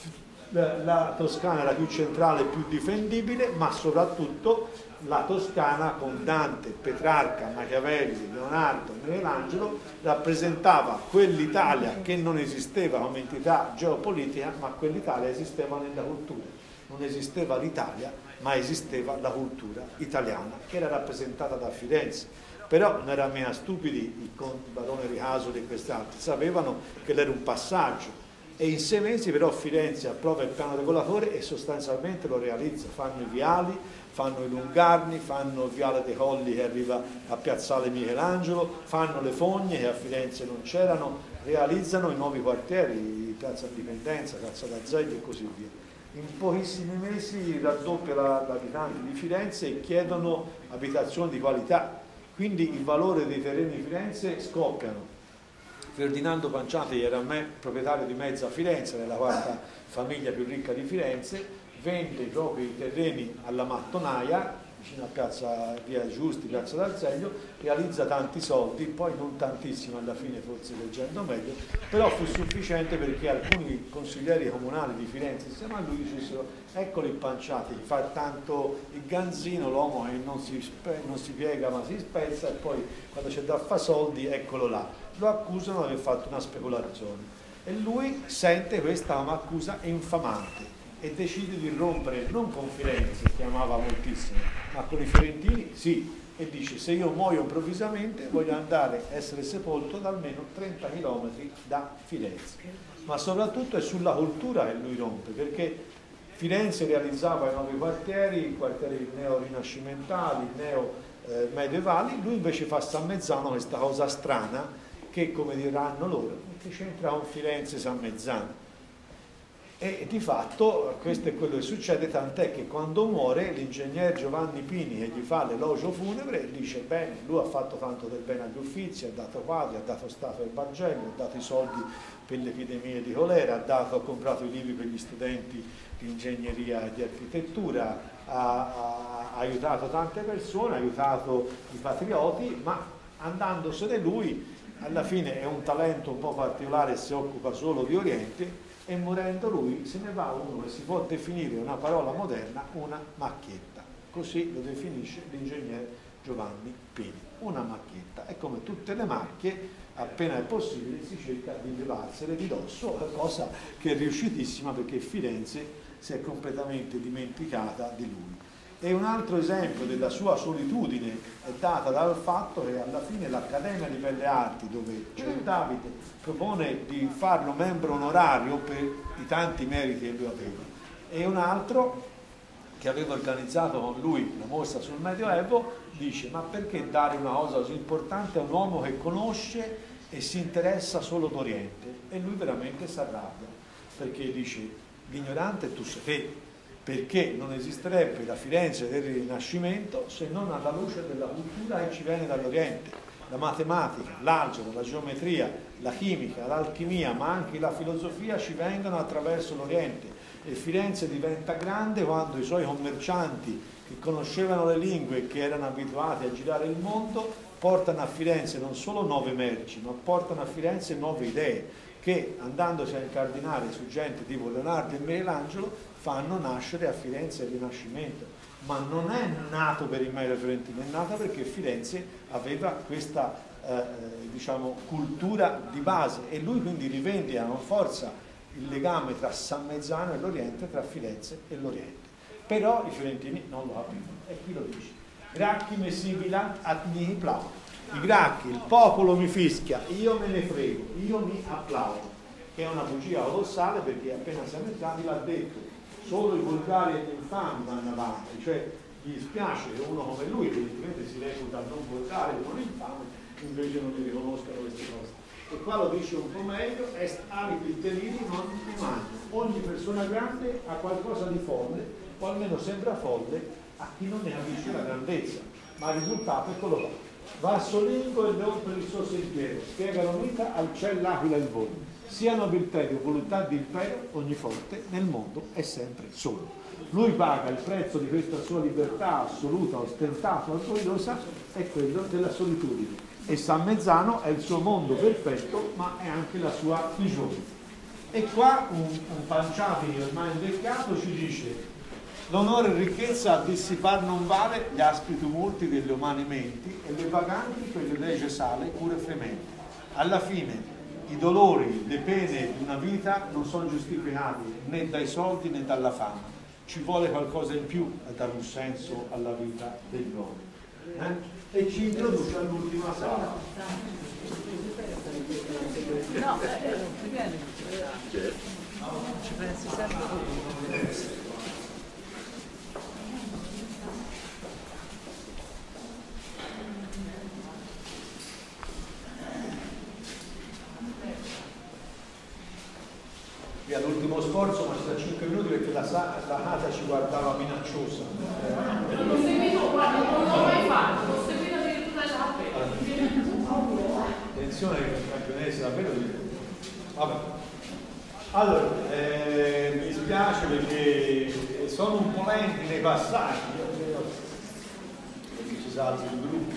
La, la Toscana era più centrale, più difendibile, ma soprattutto la Toscana con Dante, Petrarca, Machiavelli, Leonardo, Michelangelo rappresentava quell'Italia che non esisteva come entità geopolitica, ma quell'Italia esisteva nella cultura. Non esisteva l'Italia, ma esisteva la cultura italiana che era rappresentata da Firenze. Però non erano meno stupidi il barone Ricasoli e quest'altri, sapevano che era un passaggio, e in sei mesi però Firenze approva il piano regolatore e sostanzialmente lo realizza. Fanno i viali, fanno i lungarni, fanno il viale dei Colli che arriva a Piazzale Michelangelo, fanno le fogne che a Firenze non c'erano, realizzano i nuovi quartieri, Piazza Indipendenza, Piazza d'Azeglio e così via. In pochissimi mesi raddoppia l'abitanti di Firenze e chiedono abitazioni di qualità. Quindi il valore dei terreni di Firenze scoppiano. Ferdinando Panciati era me, proprietario di mezza Firenze, nella quarta famiglia più ricca di Firenze, vende i propri terreni alla Mattonaia, vicino a piazza Via Giusti, piazza d'Azeglio, realizza tanti soldi, poi non tantissimo alla fine, forse leggendo meglio, però fu sufficiente perché alcuni consiglieri comunali di Firenze insieme a lui dicessero: eccoli il Panciati, fa tanto il ganzino, l'uomo che non si, non si piega ma si spezza, e poi quando c'è da fare soldi eccolo là. Lo accusano di aver fatto una speculazione e lui sente questa come accusa infamante e decide di rompere non con Firenze, che amava moltissimo, ma con i fiorentini sì, e dice se io muoio improvvisamente voglio andare a essere sepolto da almeno trenta chilometri da Firenze. Ma soprattutto è sulla cultura che lui rompe, perché Firenze realizzava i nuovi quartieri, i quartieri neo-rinascimentali, neo-medievali, lui invece fa a San Mezzano questa cosa strana che, come diranno loro, che c'entra con Firenze San Mezzano. E di fatto questo è quello che succede, tant'è che quando muore l'ingegnere Giovanni Pini, che gli fa l'elogio funebre, dice bene, lui ha fatto tanto del bene agli Uffizi, ha dato quadri, ha dato statue al Bargello, ha dato i soldi per le epidemie di colera, ha, dato, ha comprato i libri per gli studenti di ingegneria e di architettura, ha, ha, ha aiutato tante persone, ha aiutato i patrioti, ma andandosene lui alla fine è un talento un po' particolare, si occupa solo di Oriente, e morendo lui se ne va uno che si può definire una parola moderna, una macchietta. Così lo definisce l'ingegnere Giovanni Pini, una macchietta. E come tutte le macchie, appena è possibile si cerca di levarsele di dosso, cosa che è riuscitissima perché Firenze si è completamente dimenticata di lui. E un altro esempio della sua solitudine è data dal fatto che alla fine l'Accademia di Belle Arti, dove c'è Davide, propone di farlo membro onorario per i tanti meriti che lui aveva. E un altro, che aveva organizzato con lui la mostra sul Medioevo, dice ma perché dare una cosa così importante a un uomo che conosce e si interessa solo d'Oriente? E lui veramente si arrabbia, perché dice l'ignorante tu sei te, perché non esisterebbe la Firenze del Rinascimento se non alla luce della cultura che ci viene dall'Oriente. La matematica, l'algebra, la geometria, la chimica, l'alchimia, ma anche la filosofia ci vengono attraverso l'Oriente. E Firenze diventa grande quando i suoi commercianti, che conoscevano le lingue e che erano abituati a girare il mondo, portano a Firenze non solo nuove merci, ma portano a Firenze nuove idee, che andandosi a incardinare su gente tipo Leonardo e Michelangelo fanno nascere a Firenze il Rinascimento, ma non è nato per il merito fiorentino, è nato perché Firenze aveva questa eh, diciamo, cultura di base e lui quindi rivendica con forza il legame tra San Mezzano e l'Oriente, tra Firenze e l'Oriente. Però i fiorentini non lo capivano, e qui lo dice: Gracchi me sibilant ad mihi plaudo. I Gracchi, il popolo mi fischia, io me ne frego, io mi applaudo, che è una bugia colossale perché appena siamo entrati l'ha detto. Solo i volgari e gli infami vanno avanti, cioè gli spiace che uno come lui, evidentemente si reputa non volgare, non infame, invece non gli riconoscano queste cose. E qua lo dice un po' meglio: est alibi deliri non immagino. Ogni persona grande ha qualcosa di folle, o almeno sembra folle a chi non ne capisce la grandezza, ma il risultato è quello là. Va solingo e leon per il suo sentiero, spiegano vita al ciel l'aquila il volo. Sia nobilterio, voluttà di impero, ogni forte nel mondo è sempre solo. Lui paga il prezzo di questa sua libertà assoluta, ostentata, orgogliosa, è quello della solitudine. E San Mezzano è il suo mondo perfetto, ma è anche la sua prigione. E qua un, un Panciati ormai invecchiato ci dice: l'onore e ricchezza a dissipar non vale gli aspri tumulti delle umane menti e le vaganti quelle legge sale cure frementi. Alla fine i dolori, le pene di una vita non sono giustificati né dai soldi né dalla fama. Ci vuole qualcosa in più a dare un senso alla vita degli uomini. Eh? E ci introduce all'ultima sala. No, eh, ti viene. Ci pensi sempre. All'ultimo sforzo, ma ci da cinque minuti perché la, la Nata ci guardava minacciosa. L'ho seguito, guarda, non l'ho mai fatto, l'ho seguito addirittura la Attenzione che il campionese davvero di... Vabbè. Allora, eh, mi spiace perché sono un po' lenti nei passaggi, perché ci sono altri gruppi.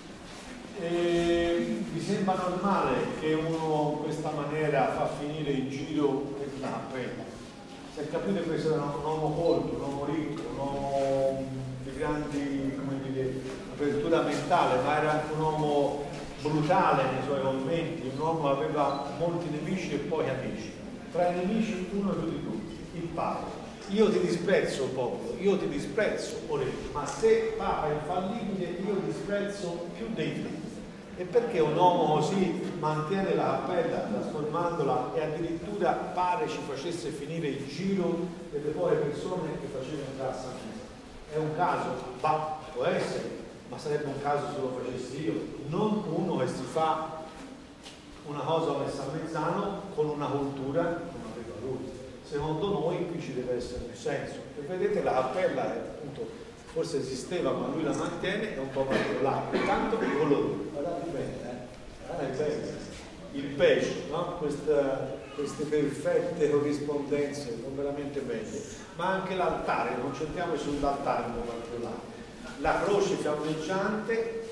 E mi sembra normale che uno in questa maniera fa finire il giro per la cappella. Si è capito che questo era un uomo colto, un uomo ricco, un uomo di grandi, come dire, apertura mentale, ma era anche un uomo brutale nei suoi commenti, un uomo che aveva molti nemici e pochi amici. Tra i nemici uno più di tutti, il padre. io ti disprezzo popolo, io ti disprezzo re, ma se Papa è infallibile io disprezzo più dei te. E perché un uomo così mantiene la cappella trasformandola e addirittura pare ci facesse finire il giro delle povere persone che facevano entrare a San Misa? È un caso? Bah, può essere, ma sarebbe un caso se lo facessi io, non uno che si fa una cosa come San Mezzano con una cultura come aveva lui. Secondo noi qui ci deve essere un senso. E vedete la cappella è appunto, forse esisteva ma lui la mantiene, è un po' particolare, tanto i colori, guardate bene, eh? Ah, è bello. Il pesce, no? Questa, queste perfette corrispondenze sono veramente belle, ma anche l'altare, concentriamoci sull'altare un po' particolare. La croce fiammeggiante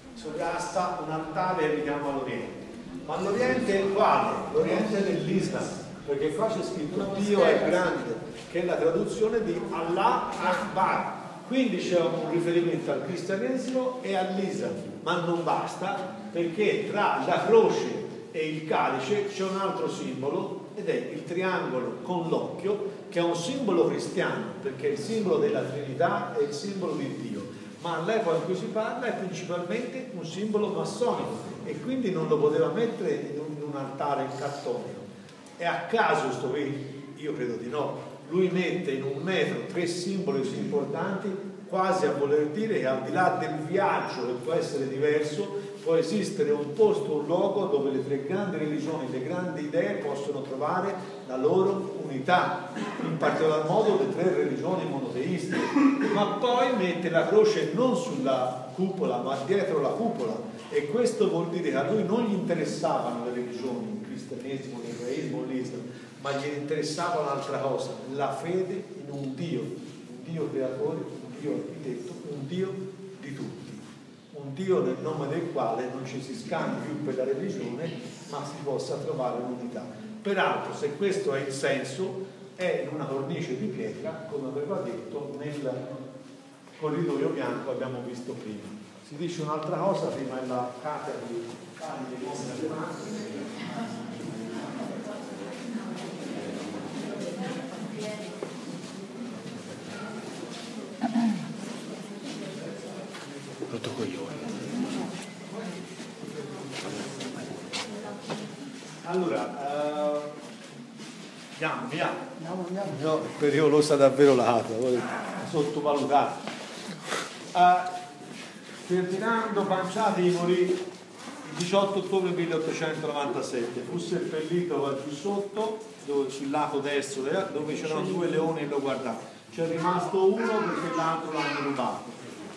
sovrasta un altare che richiama l'Oriente. Ma l'Oriente è quale? L'Oriente dell'Islam, perché qua c'è scritto Dio è grande, che è la traduzione di Allah Akbar. Quindi c'è un riferimento al cristianesimo e all'Islam, ma non basta, perché tra la croce e il calice c'è un altro simbolo ed è il triangolo con l'occhio, che è un simbolo cristiano, perché è il simbolo della Trinità e il simbolo di Dio, ma all'epoca in cui si parla è principalmente un simbolo massonico e quindi non lo poteva mettere in un, in un altare cattonica. E a caso sto qui? Io credo di no. Lui mette in un metro tre simboli così importanti, quasi a voler dire che al di là del viaggio che può essere diverso, può esistere un posto, un luogo dove le tre grandi religioni, le grandi idee possono trovare la loro unità, in particolar modo le tre religioni monoteiste. Ma poi mette la croce non sulla cupola ma dietro la cupola, e questo vuol dire che a lui non gli interessavano le religioni, il cristianesimo, l'ebraismo, l'Islam, ma gli interessava un'altra cosa, la fede in un Dio, un Dio creatore, un Dio architetto, un Dio di tutti, un Dio nel nome del quale non ci si scambi più per la religione, ma si possa trovare l'unità. Peraltro, se questo è il senso, è in una cornice di pietra, come aveva detto nel corridoio bianco abbiamo visto prima. Si dice un'altra cosa prima della cattedra di Protocoglione. Allora, uh, andiamo, andiamo. No, è pericolosa davvero l'altra, sottovalutata. Uh, Ferdinando Panciati morì il diciotto ottobre milleottocentonovantasette, fu seppellito qua giù sotto, dove, sul lato destro, dove c'erano due leoni e lo guardavano. C'è rimasto uno perché l'altro l'hanno rubato.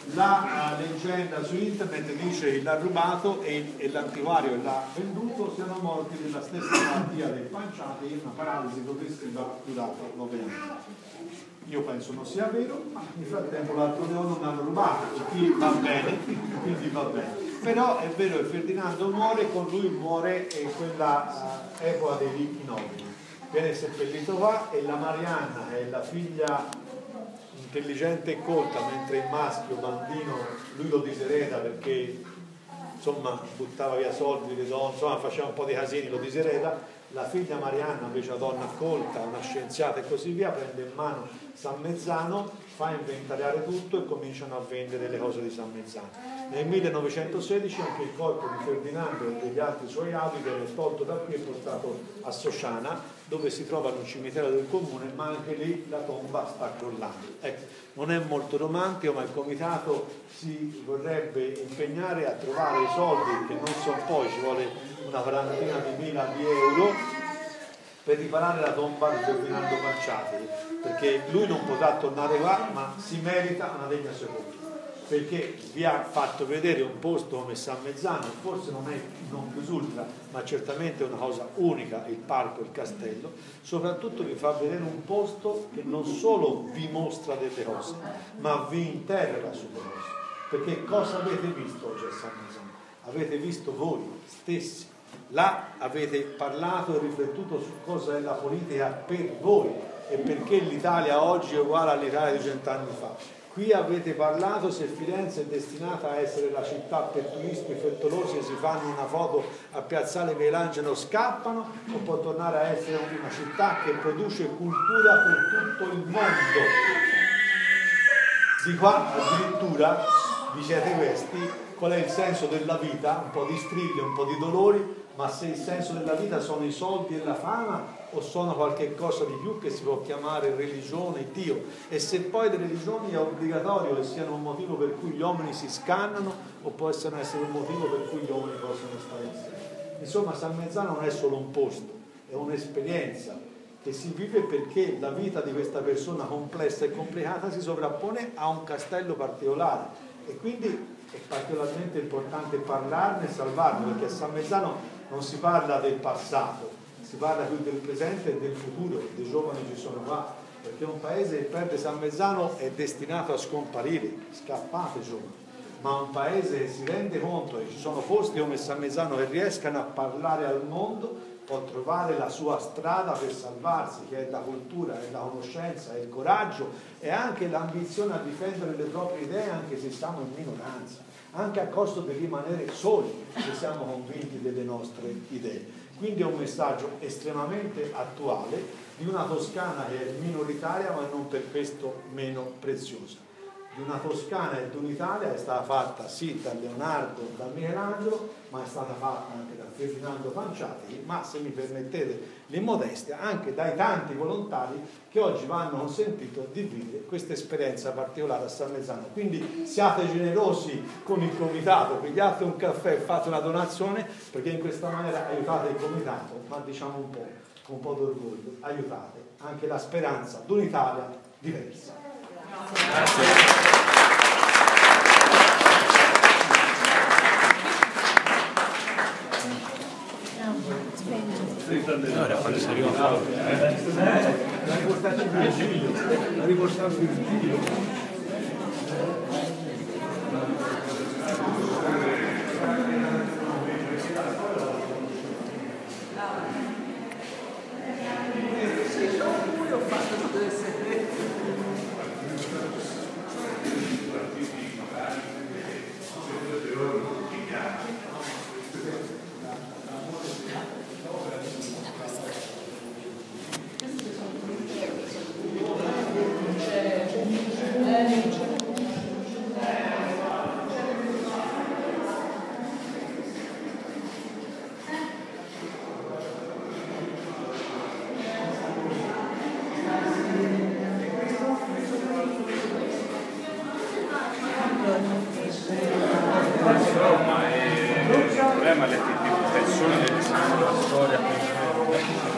La uh, leggenda su internet dice che l'ha rubato e, e l'antiquario che l'ha venduto siano morti della stessa malattia del Panciati, una paralisi progressiva durata nove anni. Io penso non sia vero, ma nel frattempo l'altro leone non l'hanno rubato, e qui va bene, quindi va bene. Però è vero che Ferdinando muore, con lui muore in quella uh, epoca dei ricchi nobili. Viene seppellito qua e la Marianna, che è la figlia intelligente e colta, mentre il maschio Bandino lui lo disereda perché insomma buttava via soldi, le donne, insomma faceva un po' di casini, lo disereda. La figlia Marianna, invece una donna colta, una scienziata e così via, prende in mano San Mezzano, fa inventariare tutto e cominciano a vendere le cose di San Mezzano. Nel millenovecentosedici anche il corpo di Ferdinando e degli altri suoi avi viene tolto da qui e portato a Sociana, dove si trova in un cimitero del comune, ma anche lì la tomba sta crollando. Ecco, non è molto romantico, ma il comitato si vorrebbe impegnare a trovare i soldi, che non so poi, ci vuole una quarantina di mila di euro, per riparare la tomba di Ferdinando Panciati, perché lui non potrà tornare qua, ma si merita una degna sepoltura, perché vi ha fatto vedere un posto come San Mezzano, forse non è non plus ultra, ma certamente è una cosa unica, il parco, il castello. Soprattutto vi fa vedere un posto che non solo vi mostra delle cose, ma vi interroga sulle cose, perché cosa avete visto oggi a San Mezzano? Avete visto voi stessi. Là avete parlato e riflettuto su cosa è la politica per voi e perché l'Italia oggi è uguale all'Italia di cent'anni fa. Qui avete parlato se Firenze è destinata a essere la città per turisti frettolosi e si fanno una foto a Piazzale Michelangelo, scappano, o può tornare a essere una città che produce cultura per tutto il mondo. Di qua addirittura vi siete questi, qual è il senso della vita? Un po' di strilli, un po' di dolori, ma se il senso della vita sono i soldi e la fama, o sono qualche cosa di più che si può chiamare religione, Dio? E se poi le religioni è obbligatorio che siano un motivo per cui gli uomini si scannano, o possono essere un motivo per cui gli uomini possono stare insieme? Insomma, San Mezzano non è solo un posto, è un'esperienza che si vive perché la vita di questa persona complessa e complicata si sovrappone a un castello particolare, e quindi è particolarmente importante parlarne e salvarlo, perché a San Mezzano non si parla del passato, si parla più del presente e del futuro. Dei giovani ci sono qua, perché un paese che perde San Mezzano è destinato a scomparire. Scappate giovani. Ma un paese che si rende conto che ci sono posti come San Mezzano che riescano a parlare al mondo, può trovare la sua strada per salvarsi, che è la cultura, è la conoscenza, è il coraggio, e anche l'ambizione a difendere le proprie idee anche se siamo in minoranza, anche a costo di rimanere soli se siamo convinti delle nostre idee. Quindi è un messaggio estremamente attuale di una Toscana che è minoritaria ma non per questo meno preziosa. Di una Toscana e di un'Italia è stata fatta sì da Leonardo, da Michelangelo, ma è stata fatta anche da Ferdinando Panciati, ma se mi permettete l'immodestia, anche dai tanti volontari che oggi vanno consentito di vivere questa esperienza particolare a San Mezzano. Quindi siate generosi con il comitato, pigliate un caffè e fate una donazione, perché in questa maniera aiutate il comitato, ma diciamo un po', con un po' d'orgoglio, aiutate anche la speranza di un'Italia diversa. Grazie. Ora quando si arriva a la riportato in Virgilio, la riportato in Virgilio. il problema è le persone che sanno la storia.